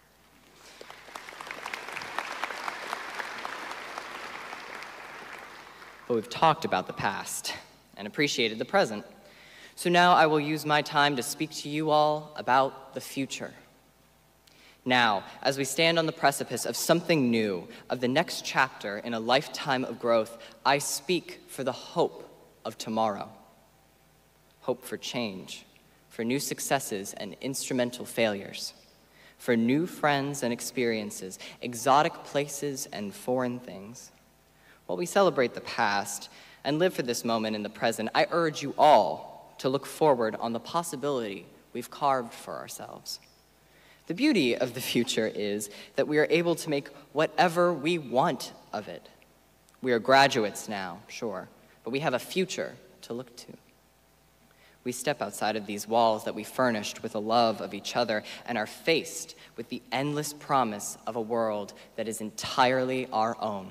But we've talked about the past and appreciated the present. So now I will use my time to speak to you all about the future. Now, as we stand on the precipice of something new, of the next chapter in a lifetime of growth, I speak for the hope of tomorrow. Hope for change, for new successes and instrumental failures, for new friends and experiences, exotic places and foreign things. While we celebrate the past and live for this moment in the present, I urge you all to look forward on the possibility we've carved for ourselves. The beauty of the future is that we are able to make whatever we want of it. We are graduates now, sure, but we have a future to look to. We step outside of these walls that we furnished with a love of each other and are faced with the endless promise of a world that is entirely our own.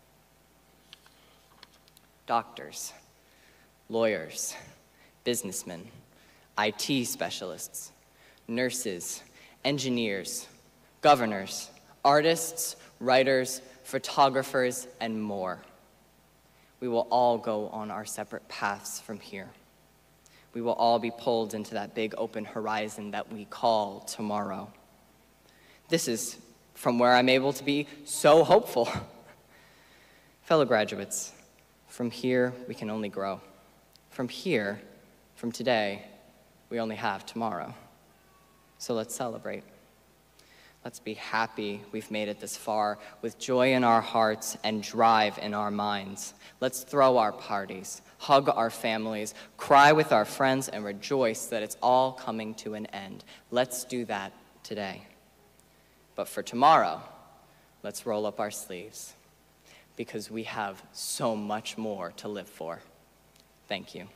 Doctors, lawyers, businessmen, IT specialists, nurses, engineers, governors, artists, writers, photographers, and more. We will all go on our separate paths from here. We will all be pulled into that big open horizon that we call tomorrow. This is from where I'm able to be so hopeful. Fellow graduates, from here we can only grow. From here, from today, we only have tomorrow. So let's celebrate. Let's be happy we've made it this far with joy in our hearts and drive in our minds. Let's throw our parties, hug our families, cry with our friends, and rejoice that it's all coming to an end. Let's do that today. But for tomorrow, let's roll up our sleeves because we have so much more to live for. Thank you.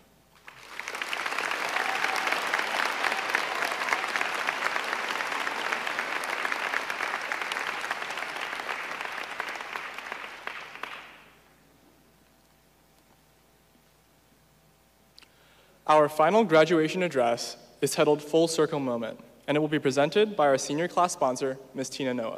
Our final graduation address is titled Full Circle Moment, and it will be presented by our senior class sponsor, Ms. Tina Noah.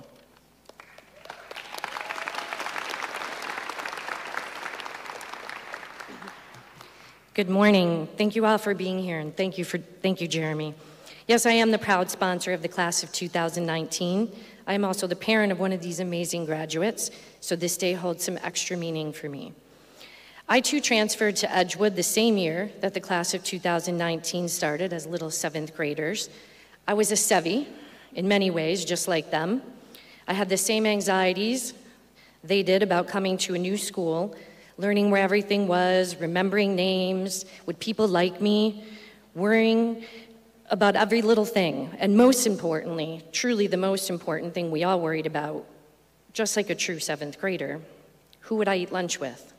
Good morning. Thank you all for being here, and thank you, Jeremy. Yes, I am the proud sponsor of the class of 2019. I am also the parent of one of these amazing graduates, so this day holds some extra meaning for me. I too transferred to Edgewood the same year that the class of 2019 started as little 7th graders. I was a Sevie in many ways, just like them. I had the same anxieties they did about coming to a new school, learning where everything was, remembering names, would people like me, worrying about every little thing, and most importantly, truly the most important thing we all worried about, just like a true 7th grader, who would I eat lunch with?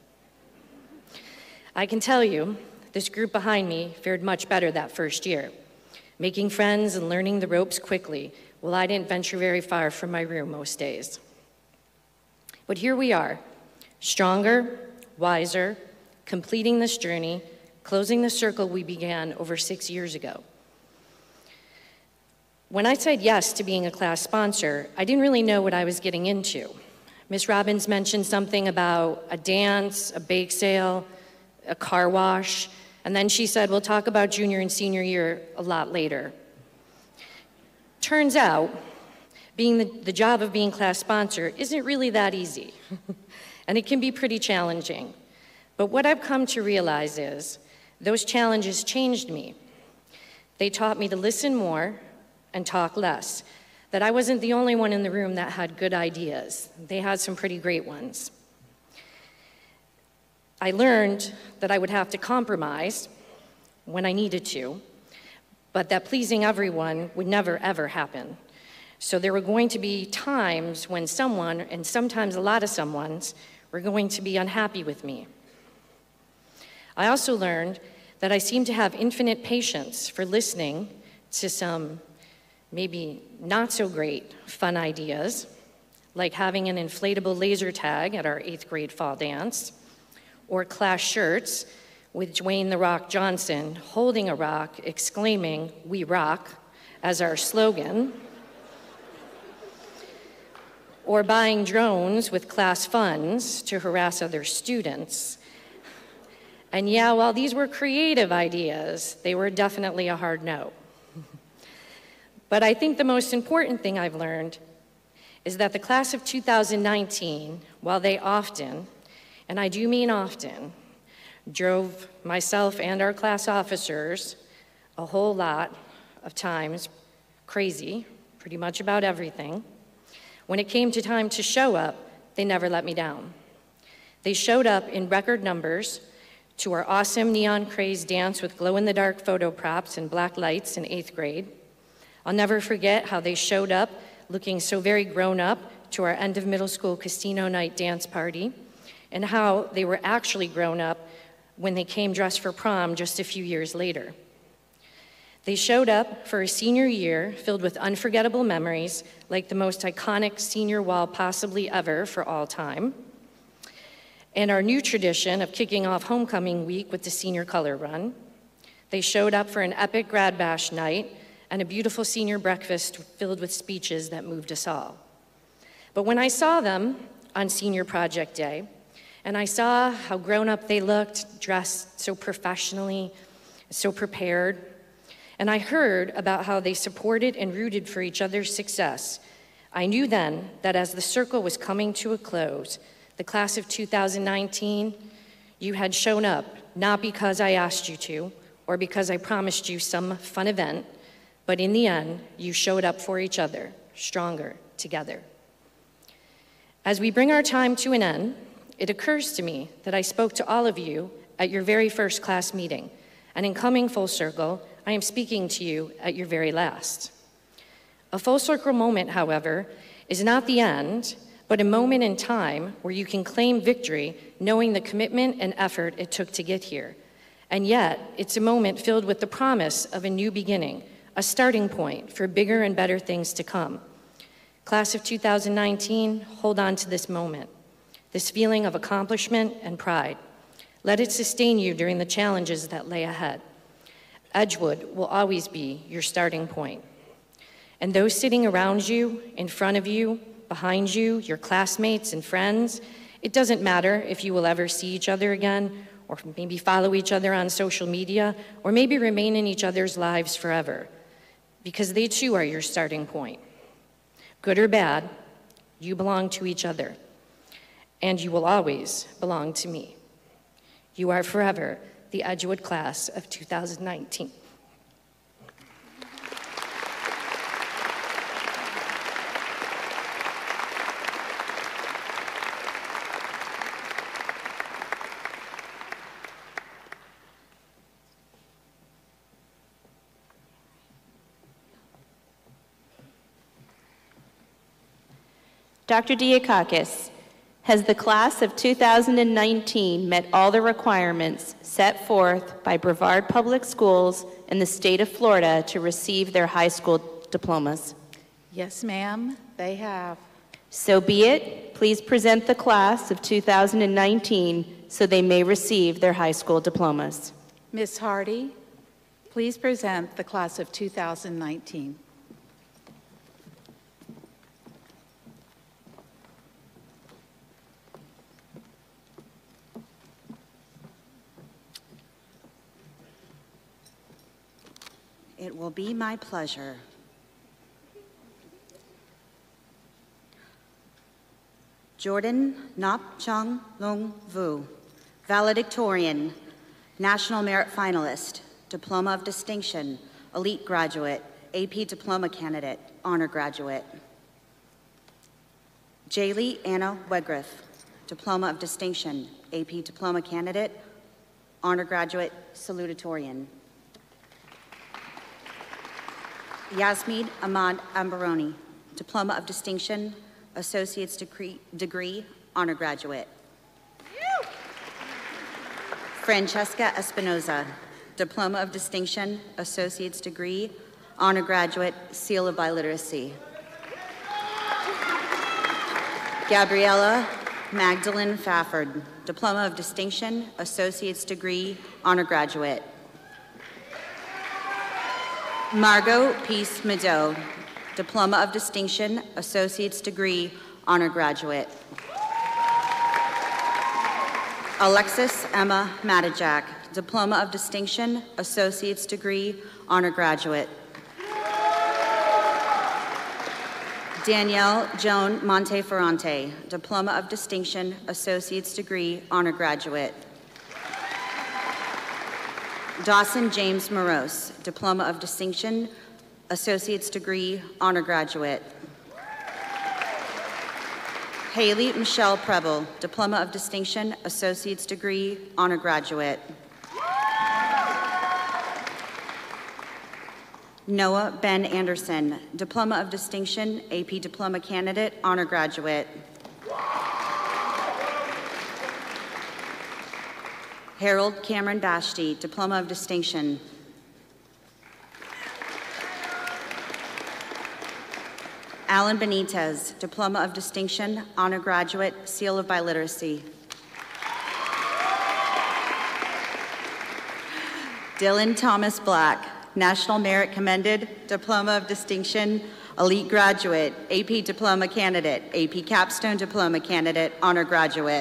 I can tell you, this group behind me fared much better that first year, making friends and learning the ropes quickly, while I didn't venture very far from my room most days. But here we are, stronger, wiser, completing this journey, closing the circle we began over 6 years ago. When I said yes to being a class sponsor, I didn't really know what I was getting into. Ms. Robbins mentioned something about a dance, a bake sale, a car wash, and then she said, we'll talk about junior and senior year a lot later. Turns out, being the job of being class sponsor isn't really that easy, and it can be pretty challenging. But what I've come to realize is those challenges changed me. They taught me to listen more and talk less, that I wasn't the only one in the room that had good ideas. They had some pretty great ones. I learned that I would have to compromise when I needed to, but that pleasing everyone would never, ever happen. So there were going to be times when someone, and sometimes a lot of someones, were going to be unhappy with me. I also learned that I seem to have infinite patience for listening to some maybe not so great fun ideas, like having an inflatable laser tag at our 8th grade fall dance, or class shirts with Dwayne "The Rock" Johnson holding a rock, exclaiming, "We rock," as our slogan, or buying drones with class funds to harass other students. And yeah, while these were creative ideas, they were definitely a hard no. But I think the most important thing I've learned is that the class of 2019, while they often, and I do mean often, drove myself and our class officers a whole lot of times crazy, pretty much about everything, when it came to time to show up, they never let me down. They showed up in record numbers to our awesome neon craze dance with glow-in-the-dark photo props and black lights in 8th grade. I'll never forget how they showed up looking so very grown up to our end of middle school casino night dance party, and how they were actually grown up when they came dressed for prom just a few years later. They showed up for a senior year filled with unforgettable memories, like the most iconic senior wall possibly ever for all time, and our new tradition of kicking off homecoming week with the senior color run. They showed up for an epic grad bash night and a beautiful senior breakfast filled with speeches that moved us all. But when I saw them on senior project day, and I saw how grown up they looked, dressed so professionally, so prepared, and I heard about how they supported and rooted for each other's success, I knew then that as the circle was coming to a close, the class of 2019, you had shown up, not because I asked you to, or because I promised you some fun event, but in the end, you showed up for each other, stronger together. As we bring our time to an end, it occurs to me that I spoke to all of you at your very first class meeting, and in coming full circle, I am speaking to you at your very last. A full circle moment, however, is not the end, but a moment in time where you can claim victory knowing the commitment and effort it took to get here. And yet, it's a moment filled with the promise of a new beginning, a starting point for bigger and better things to come. Class of 2019, hold on to this moment, this feeling of accomplishment and pride. Let it sustain you during the challenges that lay ahead. Edgewood will always be your starting point. And those sitting around you, in front of you, behind you, your classmates and friends, it doesn't matter if you will ever see each other again, or maybe follow each other on social media, or maybe remain in each other's lives forever, because they too are your starting point. Good or bad, you belong to each other, and you will always belong to me. You are forever the Edgewood class of 2019. Dr. Diakakis, has the class of 2019 met all the requirements set forth by Brevard Public Schools in the state of Florida to receive their high school diplomas? Yes, ma'am, they have. So be it. Please present the class of 2019 so they may receive their high school diplomas. Ms. Hardy, please present the class of 2019. It will be my pleasure. Jordan Nop Chung Lung Vu, valedictorian, National Merit Finalist, Diploma of Distinction, Elite Graduate, AP Diploma Candidate, Honor Graduate. Jaylee Anna Wedgriff, Diploma of Distinction, AP Diploma Candidate, Honor Graduate, Salutatorian. Yasmin Ahmad Ambaroni, Diploma of Distinction, Associate's Degree, Honor Graduate. Francesca Espinoza, Diploma of Distinction, Associate's Degree, Honor Graduate, Seal of Biliteracy. Gabriella Magdalene Fafford, Diploma of Distinction, Associate's Degree, Honor Graduate. Margot Peace Mado, Diploma of Distinction, Associate's Degree, Honor Graduate. Alexis Emma Matijak, Diploma of Distinction, Associate's Degree, Honor Graduate. Danielle Joan Monteferrante, Diploma of Distinction, Associate's Degree, Honor Graduate. Dawson James Morose, Diploma of Distinction, Associate's Degree, Honor Graduate. Haley Michelle Preble, Diploma of Distinction, Associate's Degree, Honor Graduate. Noah Ben Anderson, Diploma of Distinction, AP Diploma Candidate, Honor Graduate. Harold Cameron Bashti, Diploma of Distinction. Alan Benitez, Diploma of Distinction, Honor Graduate, Seal of Biliteracy. Dylan Thomas Black, National Merit Commended, Diploma of Distinction, Elite Graduate, AP Diploma Candidate, AP Capstone Diploma Candidate, Honor Graduate.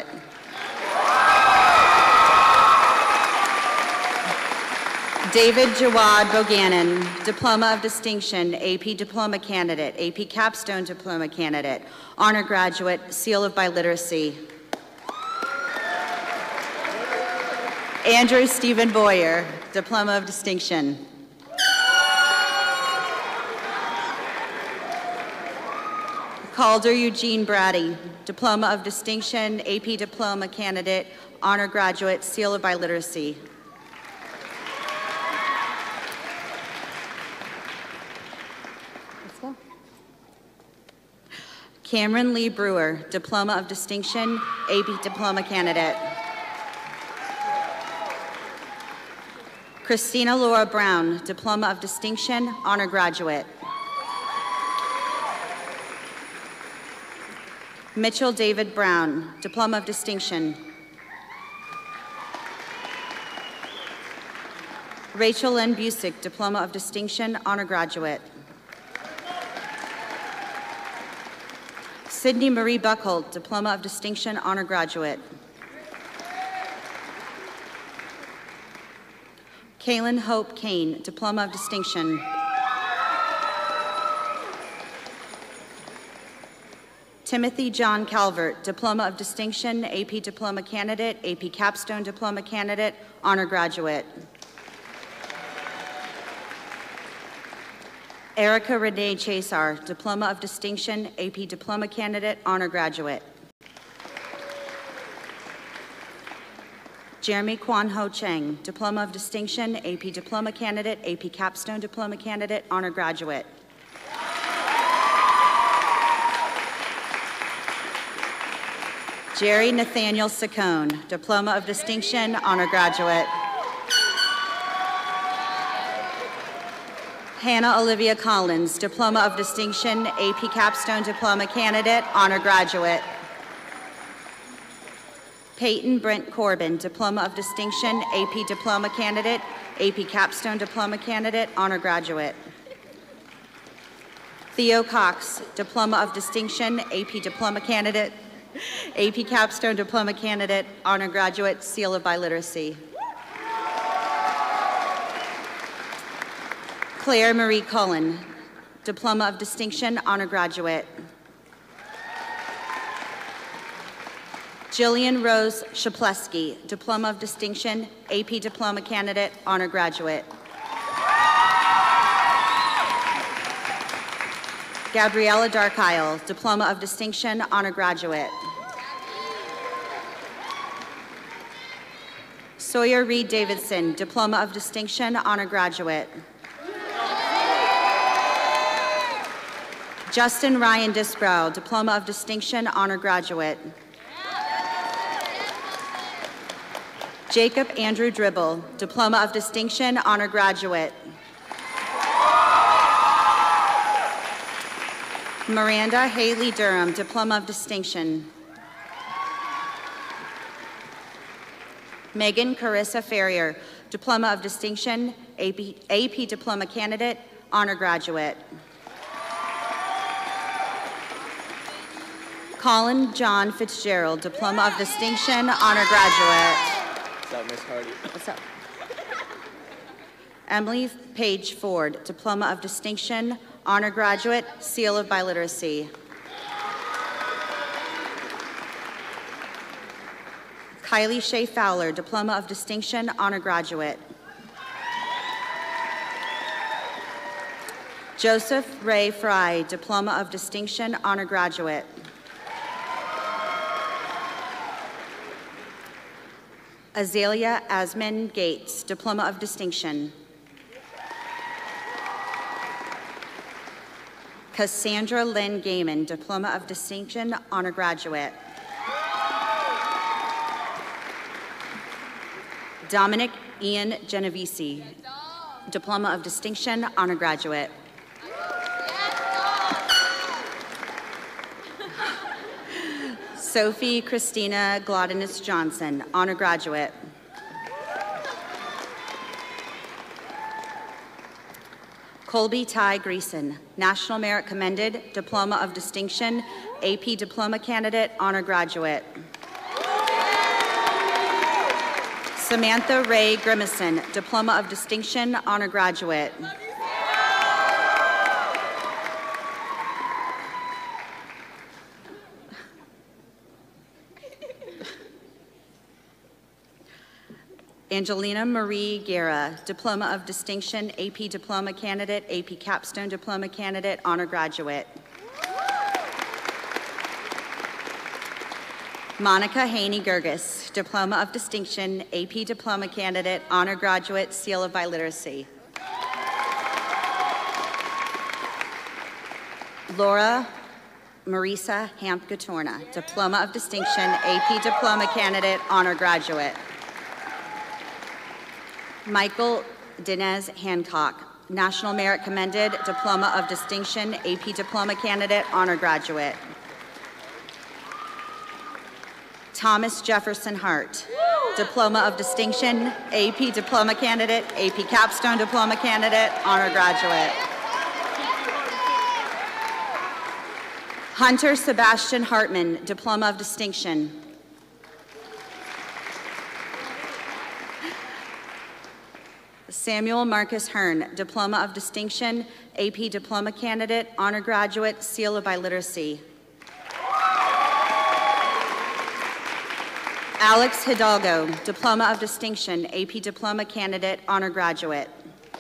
David Jawad Bogannon, Diploma of Distinction, AP Diploma Candidate, AP Capstone Diploma Candidate, Honor Graduate, Seal of Biliteracy. Andrew Stephen Boyer, Diploma of Distinction. Calder Eugene Brady, Diploma of Distinction, AP Diploma Candidate, Honor Graduate, Seal of Biliteracy. Cameron Lee Brewer, Diploma of Distinction, AP Diploma Candidate. Christina Laura Brown, Diploma of Distinction, Honor Graduate. Mitchell David Brown, Diploma of Distinction. Rachel Lynn Busick, Diploma of Distinction, Honor Graduate. Sydney Marie Buckholt, Diploma of Distinction, Honor Graduate. Kaylin Hope Kane, Diploma of Distinction. Timothy John Calvert, Diploma of Distinction, AP Diploma Candidate, AP Capstone Diploma Candidate, Honor Graduate. Erica Renee Chasar, Diploma of Distinction, AP Diploma Candidate, Honor Graduate. Jeremy Kwan Ho Cheng, Diploma of Distinction, AP Diploma Candidate, AP Capstone Diploma Candidate, Honor Graduate. Jerry Nathaniel Saccone, Diploma of Distinction, Honor Graduate. Hannah Olivia Collins, Diploma of Distinction, AP Capstone Diploma Candidate, Honor Graduate. Peyton Brent Corbin, Diploma of Distinction, AP Diploma Candidate, AP Capstone Diploma Candidate, Honor Graduate. Theo Cox, Diploma of Distinction, AP Diploma Candidate, AP Capstone Diploma Candidate, Honor Graduate, Seal of Biliteracy. Claire Marie Cullen, Diploma of Distinction, Honor Graduate. Jillian Rose Shapleski, Diploma of Distinction, AP Diploma Candidate, Honor Graduate. Gabriella Darkisle, Diploma of Distinction, Honor Graduate. Sawyer Reed Davidson, Diploma of Distinction, Honor Graduate. Justin Ryan Disbrow, Diploma of Distinction, Honor Graduate. Jacob Andrew Dribble, Diploma of Distinction, Honor Graduate. Miranda Haley Durham, Diploma of Distinction. Megan Carissa Ferrier, Diploma of Distinction, AP Diploma Candidate, Honor Graduate. Colin John Fitzgerald, Diploma of Distinction, Honor Graduate. What's up, Miss Hardy? What's up? Emily Page Ford, Diploma of Distinction, Honor Graduate, Seal of Biliteracy. Kylie Shea Fowler, Diploma of Distinction, Honor Graduate. Joseph Ray Fry, Diploma of Distinction, Honor Graduate. Azalea Asman Gates, Diploma of Distinction. Cassandra Lynn Gaiman, Diploma of Distinction, Honor Graduate. Dominic Ian Genovese, Diploma of Distinction, Honor Graduate. Sophie Christina Glodinus Johnson, Honor Graduate. Colby Ty Greason, National Merit Commended, Diploma of Distinction, AP Diploma Candidate, Honor Graduate. Samantha Ray Grimison, Diploma of Distinction, Honor Graduate. Angelina Marie Guerra, Diploma of Distinction, AP Diploma Candidate, AP Capstone Diploma Candidate, Honor Graduate. Monica Haney Gerges, Diploma of Distinction, AP Diploma Candidate, Honor Graduate, Seal of Biliteracy. Laura Marisa Hamp-Gatorna, Diploma of Distinction, AP Diploma Candidate, Honor Graduate. Michael Dinez Hancock, National Merit Commended, Diploma of Distinction, AP Diploma Candidate, Honor Graduate. Thomas Jefferson Hart, Diploma of Distinction, AP Diploma Candidate, AP Capstone Diploma Candidate, Honor Graduate. Hunter Sebastian Hartman, Diploma of Distinction. Samuel Marcus Hearn, Diploma of Distinction, AP Diploma Candidate, Honor Graduate, Seal of Biliteracy. Alex Hidalgo, Diploma of Distinction, AP Diploma Candidate, Honor Graduate.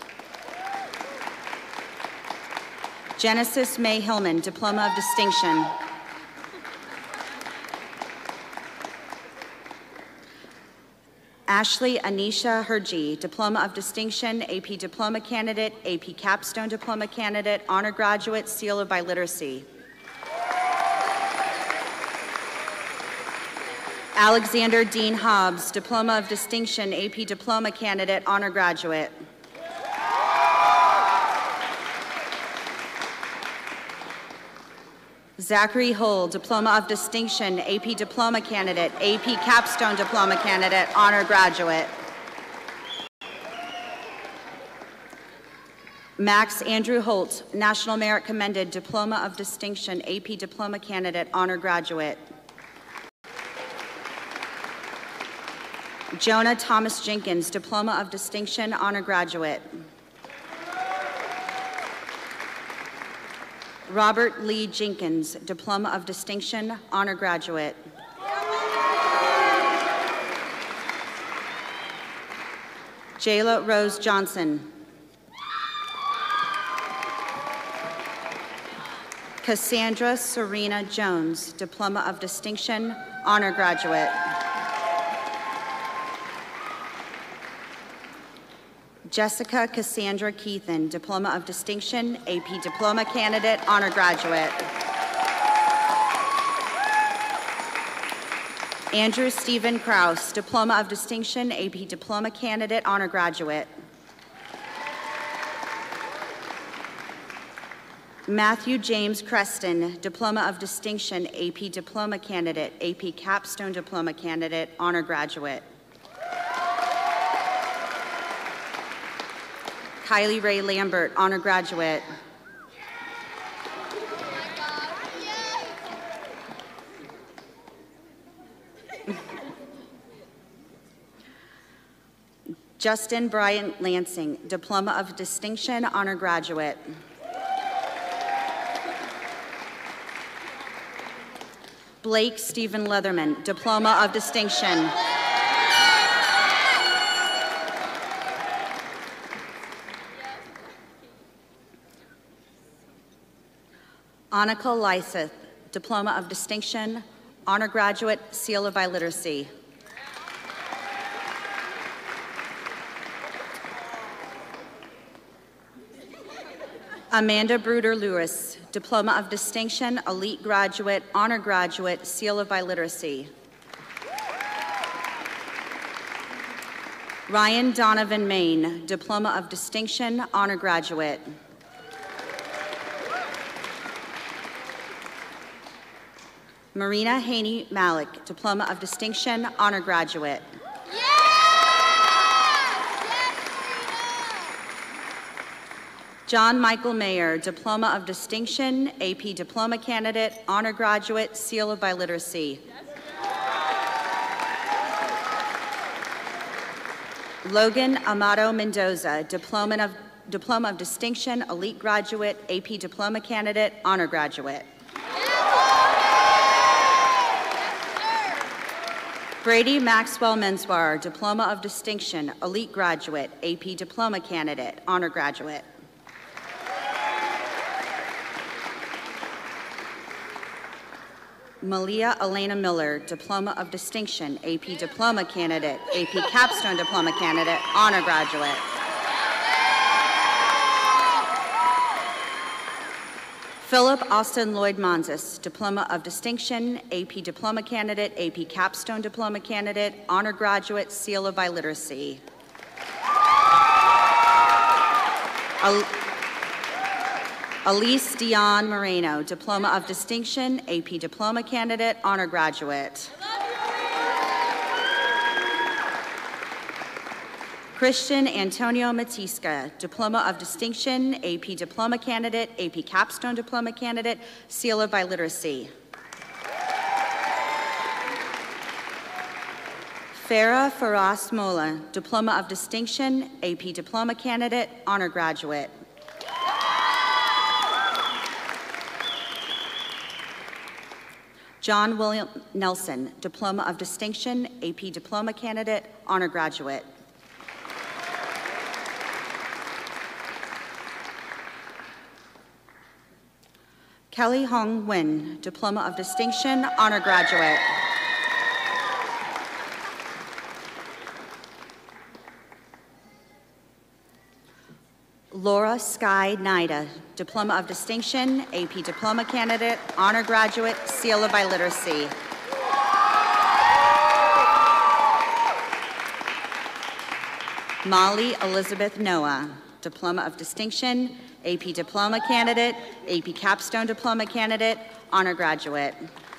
Genesis May Hillman, Diploma of Distinction. Ashley Anisha Hergy, Diploma of Distinction, AP Diploma Candidate, AP Capstone Diploma Candidate, Honor Graduate, Seal of Biliteracy. Alexander Dean Hobbs, Diploma of Distinction, AP Diploma Candidate, Honor Graduate. Zachary Hull, Diploma of Distinction, AP Diploma Candidate, AP Capstone Diploma Candidate, Honor Graduate. Max Andrew Holt, National Merit Commended, Diploma of Distinction, AP Diploma Candidate, Honor Graduate. Jonah Thomas Jenkins, Diploma of Distinction, Honor Graduate. Robert Lee Jenkins, Diploma of Distinction, Honor Graduate. Jayla Rose Johnson. Cassandra Serena Jones, Diploma of Distinction, Honor Graduate. Jessica Cassandra Keithan, Diploma of Distinction, AP Diploma Candidate, Honor Graduate. Andrew Stephen Kraus, Diploma of Distinction, AP Diploma Candidate, Honor Graduate. Matthew James Creston, Diploma of Distinction, AP Diploma Candidate, AP Capstone Diploma Candidate, Honor Graduate. Kylie Ray Lambert, Honor Graduate. Justin Bryant Lansing, Diploma of Distinction, Honor Graduate. Blake Stephen Leatherman, Diploma of Distinction. Annika Lyseth, Diploma of Distinction, Honor Graduate, Seal of Biliteracy. Amanda Bruder Lewis, Diploma of Distinction, Elite Graduate, Honor Graduate, Seal of Biliteracy. Ryan Donovan Main, Diploma of Distinction, Honor Graduate. Marina Haney Malik, Diploma of Distinction, Honor Graduate. John Michael Mayer, Diploma of Distinction, AP Diploma Candidate, Honor Graduate, Seal of Biliteracy. Logan Amado Mendoza, Diploma of Distinction, Elite Graduate, AP Diploma Candidate, Honor Graduate. Brady Maxwell Menswar, Diploma of Distinction, Elite Graduate, AP Diploma Candidate, Honor Graduate. Malia Elena Miller, Diploma of Distinction, AP Diploma Candidate, AP Capstone Diploma Candidate, Honor Graduate. Philip Austin Lloyd Monzis, Diploma of Distinction, AP Diploma Candidate, AP Capstone Diploma Candidate, Honor Graduate, Seal of Biliteracy. Elise Dion Moreno, Diploma of Distinction, AP Diploma Candidate, Honor Graduate. Christian Antonio Matisca, Diploma of Distinction, AP Diploma Candidate, AP Capstone Diploma Candidate, Seal of Biliteracy. Farah Faras Mola, Diploma of Distinction, AP Diploma Candidate, Honor Graduate. John William Nelson, Diploma of Distinction, AP Diploma Candidate, Honor Graduate. Kelly Hong Nguyen, Diploma of Distinction, Honor Graduate. Laura Sky Nida, Diploma of Distinction, AP Diploma Candidate, Honor Graduate, Seal of Biliteracy. Molly Elizabeth Noah, Diploma of Distinction, AP Diploma Candidate, AP Capstone Diploma Candidate, Honor Graduate.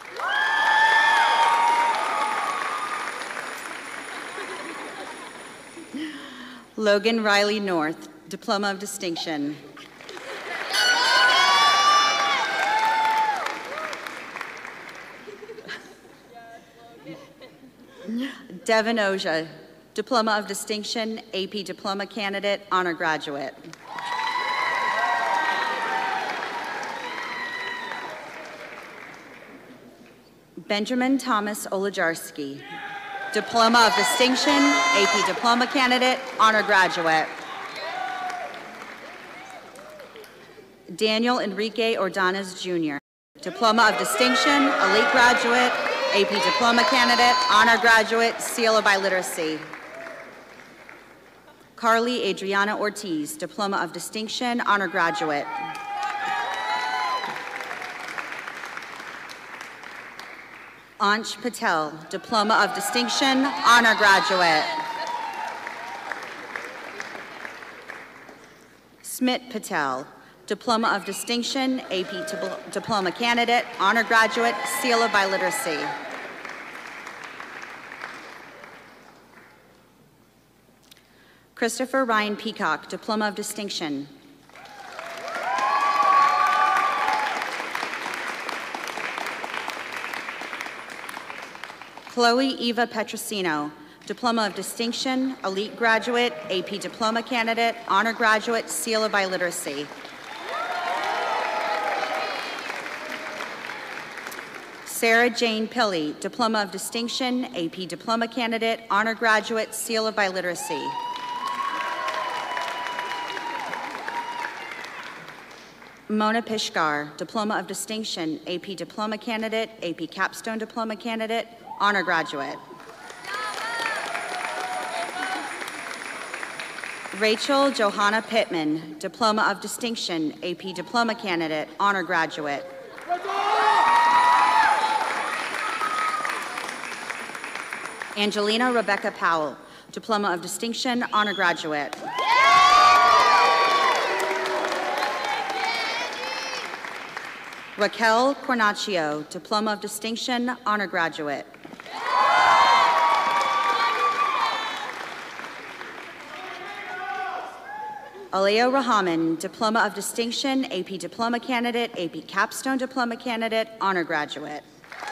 Logan Riley North, Diploma of Distinction. Devin Oja, Diploma of Distinction, AP Diploma Candidate, Honor Graduate. Benjamin Thomas Olajarski, Diploma of Distinction, AP Diploma Candidate, Honor Graduate. Daniel Enrique Ordonez Jr., Diploma of Distinction, Elite Graduate, AP Diploma Candidate, Honor Graduate, Seal of Biliteracy. Carly Adriana Ortiz, Diploma of Distinction, Honor Graduate. Ansh Patel, Diploma of Distinction, Honor Graduate. Smit Patel, Diploma of Distinction, AP Diploma Candidate, Honor Graduate, Seal of Biliteracy. Christopher Ryan Peacock, Diploma of Distinction. Chloe Eva Petrosino, Diploma of Distinction, Elite Graduate, AP Diploma Candidate, Honor Graduate, Seal of Biliteracy. Sarah Jane Pilley, Diploma of Distinction, AP Diploma Candidate, Honor Graduate, Seal of Biliteracy. Mona Pishkar, Diploma of Distinction, AP Diploma Candidate, AP Capstone Diploma Candidate, Honor Graduate. Rachel Johanna Pittman, Diploma of Distinction, AP Diploma Candidate, Honor Graduate. Angelina Rebecca Powell, Diploma of Distinction, Honor Graduate. Raquel Cornacchio, Diploma of Distinction, Honor Graduate. Alea Rahaman, Diploma of Distinction, AP Diploma Candidate, AP Capstone Diploma Candidate, Honor Graduate.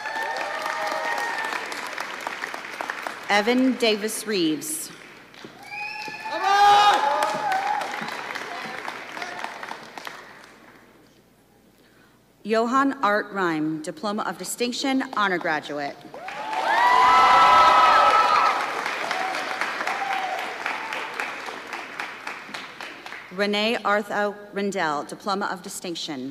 Evan Davis Reeves. Johan Art Rhyme, Diploma of Distinction, Honor Graduate. Renee Artho Rendell, Diploma of Distinction.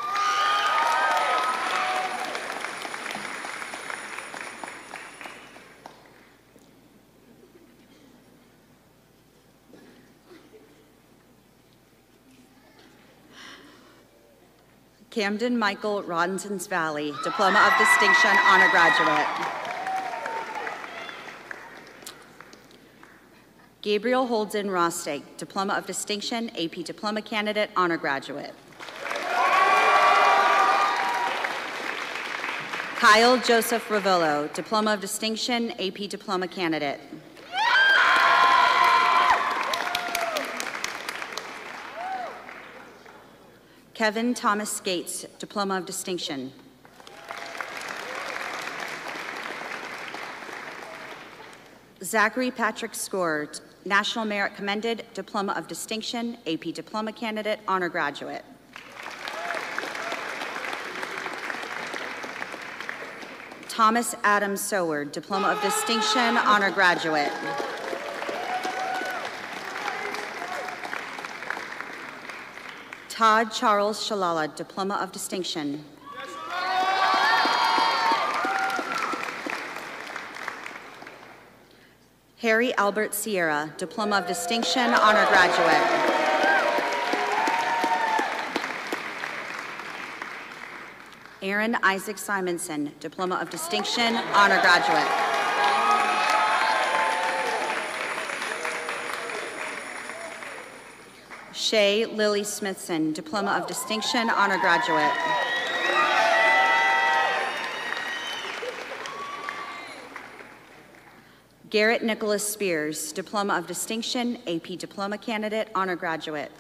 Camden Michael Ronsons Valley, Diploma of Distinction, Honor Graduate. Gabriel Holden Rostake, Diploma of Distinction, AP Diploma Candidate, Honor Graduate. Kyle Joseph Ravillo, Diploma of Distinction, AP Diploma Candidate. Kevin Thomas Skates, Diploma of Distinction. Zachary Patrick Score, National Merit Commended, Diploma of Distinction, AP Diploma Candidate, Honor Graduate. Thomas Adam Soward, Diploma of Distinction, Honor Graduate. Todd Charles Shalala, Diploma of Distinction. Harry Albert Sierra, Diploma of Distinction, Honor Graduate. Aaron Isaac Simonson, Diploma of Distinction, Honor Graduate. Shay Lily Smithson, Diploma of Distinction, Honor Graduate. Garrett Nicholas Spears, Diploma of Distinction, AP Diploma Candidate, Honor Graduate.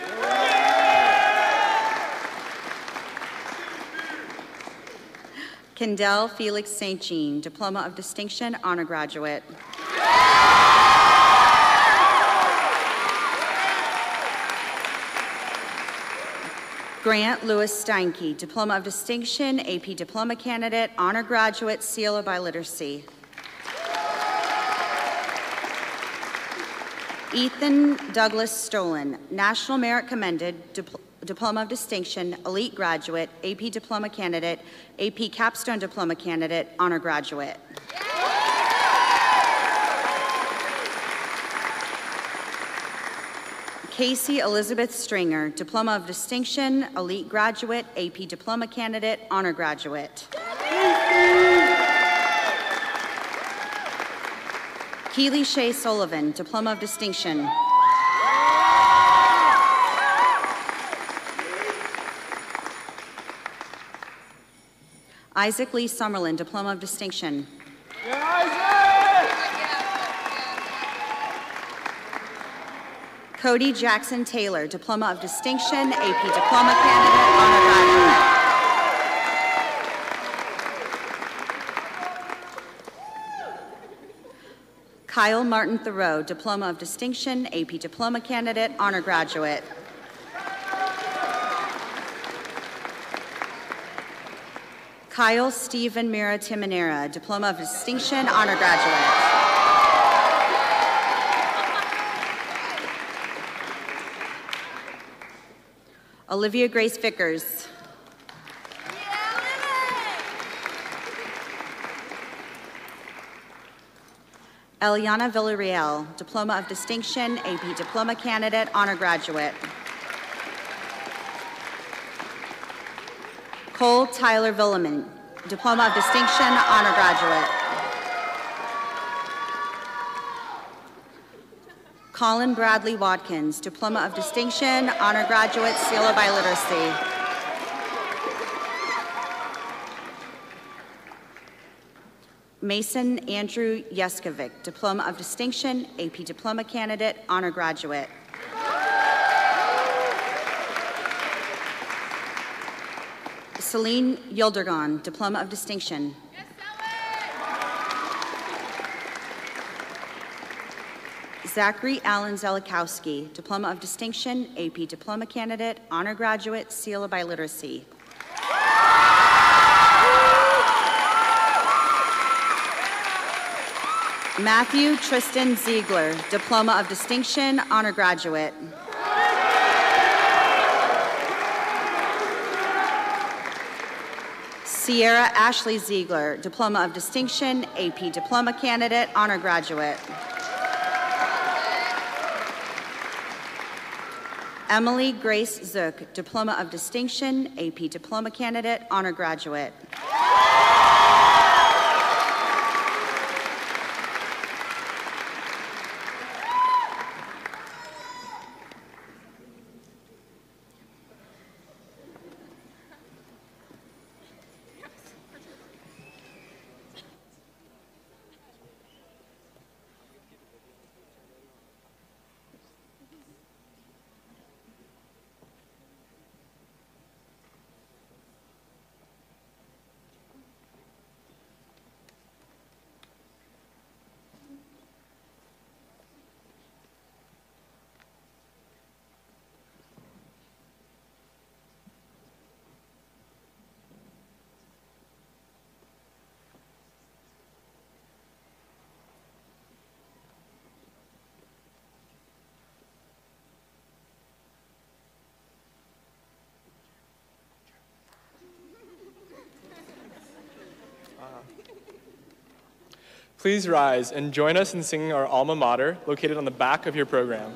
Kendall Felix St. Jean, Diploma of Distinction, Honor Graduate. Grant Lewis Steinke, Diploma of Distinction, AP Diploma Candidate, Honor Graduate, Seal of Biliteracy. Ethan Douglas Stolen, National Merit Commended, Diploma of Distinction, Elite Graduate, AP Diploma Candidate, AP Capstone Diploma Candidate, Honor Graduate. Casey Elizabeth Stringer, Diploma of Distinction, Elite Graduate, AP Diploma Candidate, Honor Graduate. Keely Shea Sullivan, Diploma of Distinction. Isaac Lee Summerlin, Diploma of Distinction. Cody Jackson Taylor, Diploma of Distinction, AP Diploma Candidate, Honor Graduate. Kyle Martin Thoreau, Diploma of Distinction, AP Diploma Candidate, Honor Graduate. Kyle Stephen Mira Timonera, Diploma of Distinction, Honor Graduate. Olivia Grace Vickers. Eliana Villarreal, Diploma of Distinction, AP Diploma Candidate, Honor Graduate. Cole Tyler Villeman, Diploma of Distinction, Honor Graduate. Colin Bradley Watkins, Diploma of Distinction, Honor Graduate, Seal of Biliteracy. Mason Andrew Yeskovic, Diploma of Distinction, AP Diploma Candidate, Honor Graduate. Celine Yildergon, Diploma of Distinction. Zachary Allen Zelikowski, Diploma of Distinction, AP Diploma Candidate, Honor Graduate, Seal of Biliteracy. Matthew Tristan Ziegler, Diploma of Distinction, Honor Graduate. Sierra Ashley Ziegler, Diploma of Distinction, AP Diploma Candidate, Honor Graduate. Emily Grace Zook, Diploma of Distinction, AP Diploma Candidate, Honor Graduate. Please rise and join us in singing our alma mater, located on the back of your program.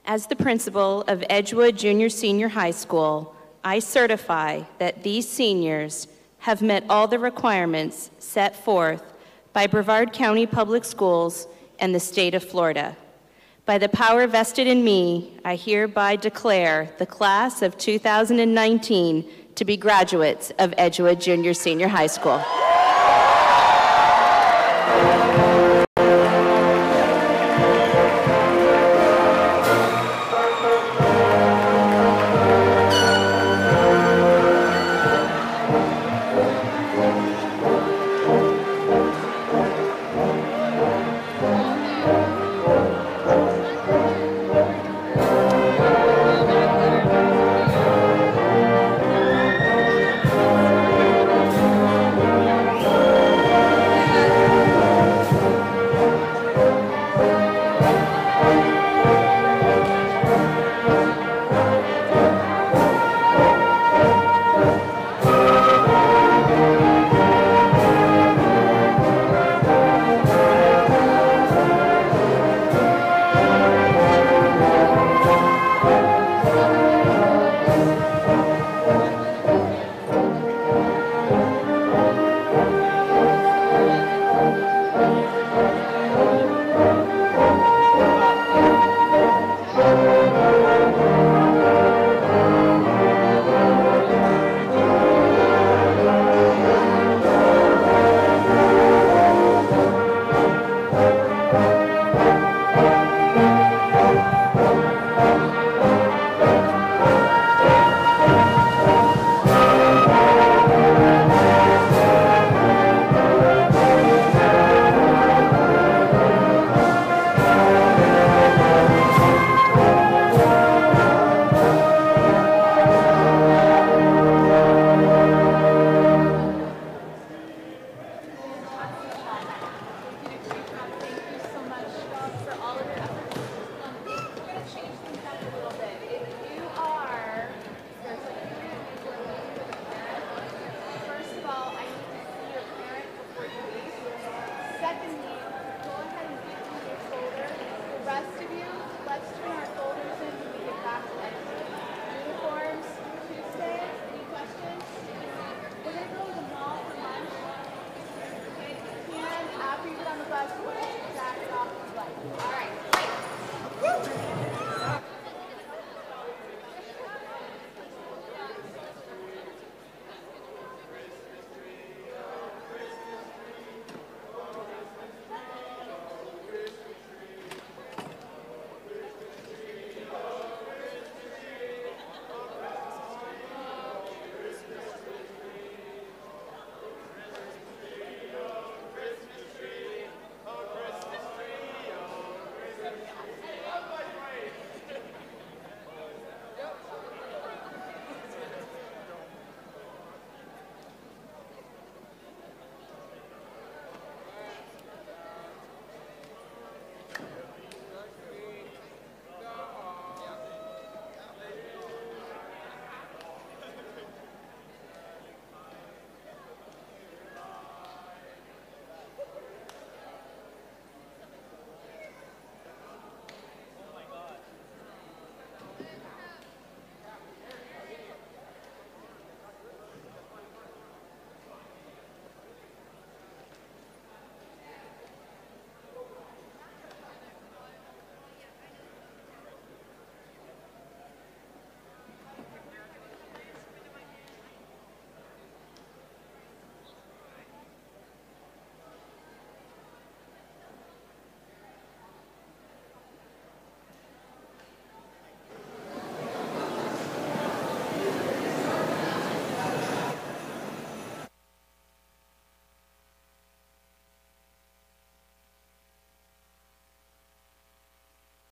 As the principal of Edgewood Junior Senior High School, I certify that these seniors have met all the requirements set forth by Brevard County Public Schools and the state of Florida. By the power vested in me, I hereby declare the class of 2019 to be graduates of Edgewood Junior Senior High School.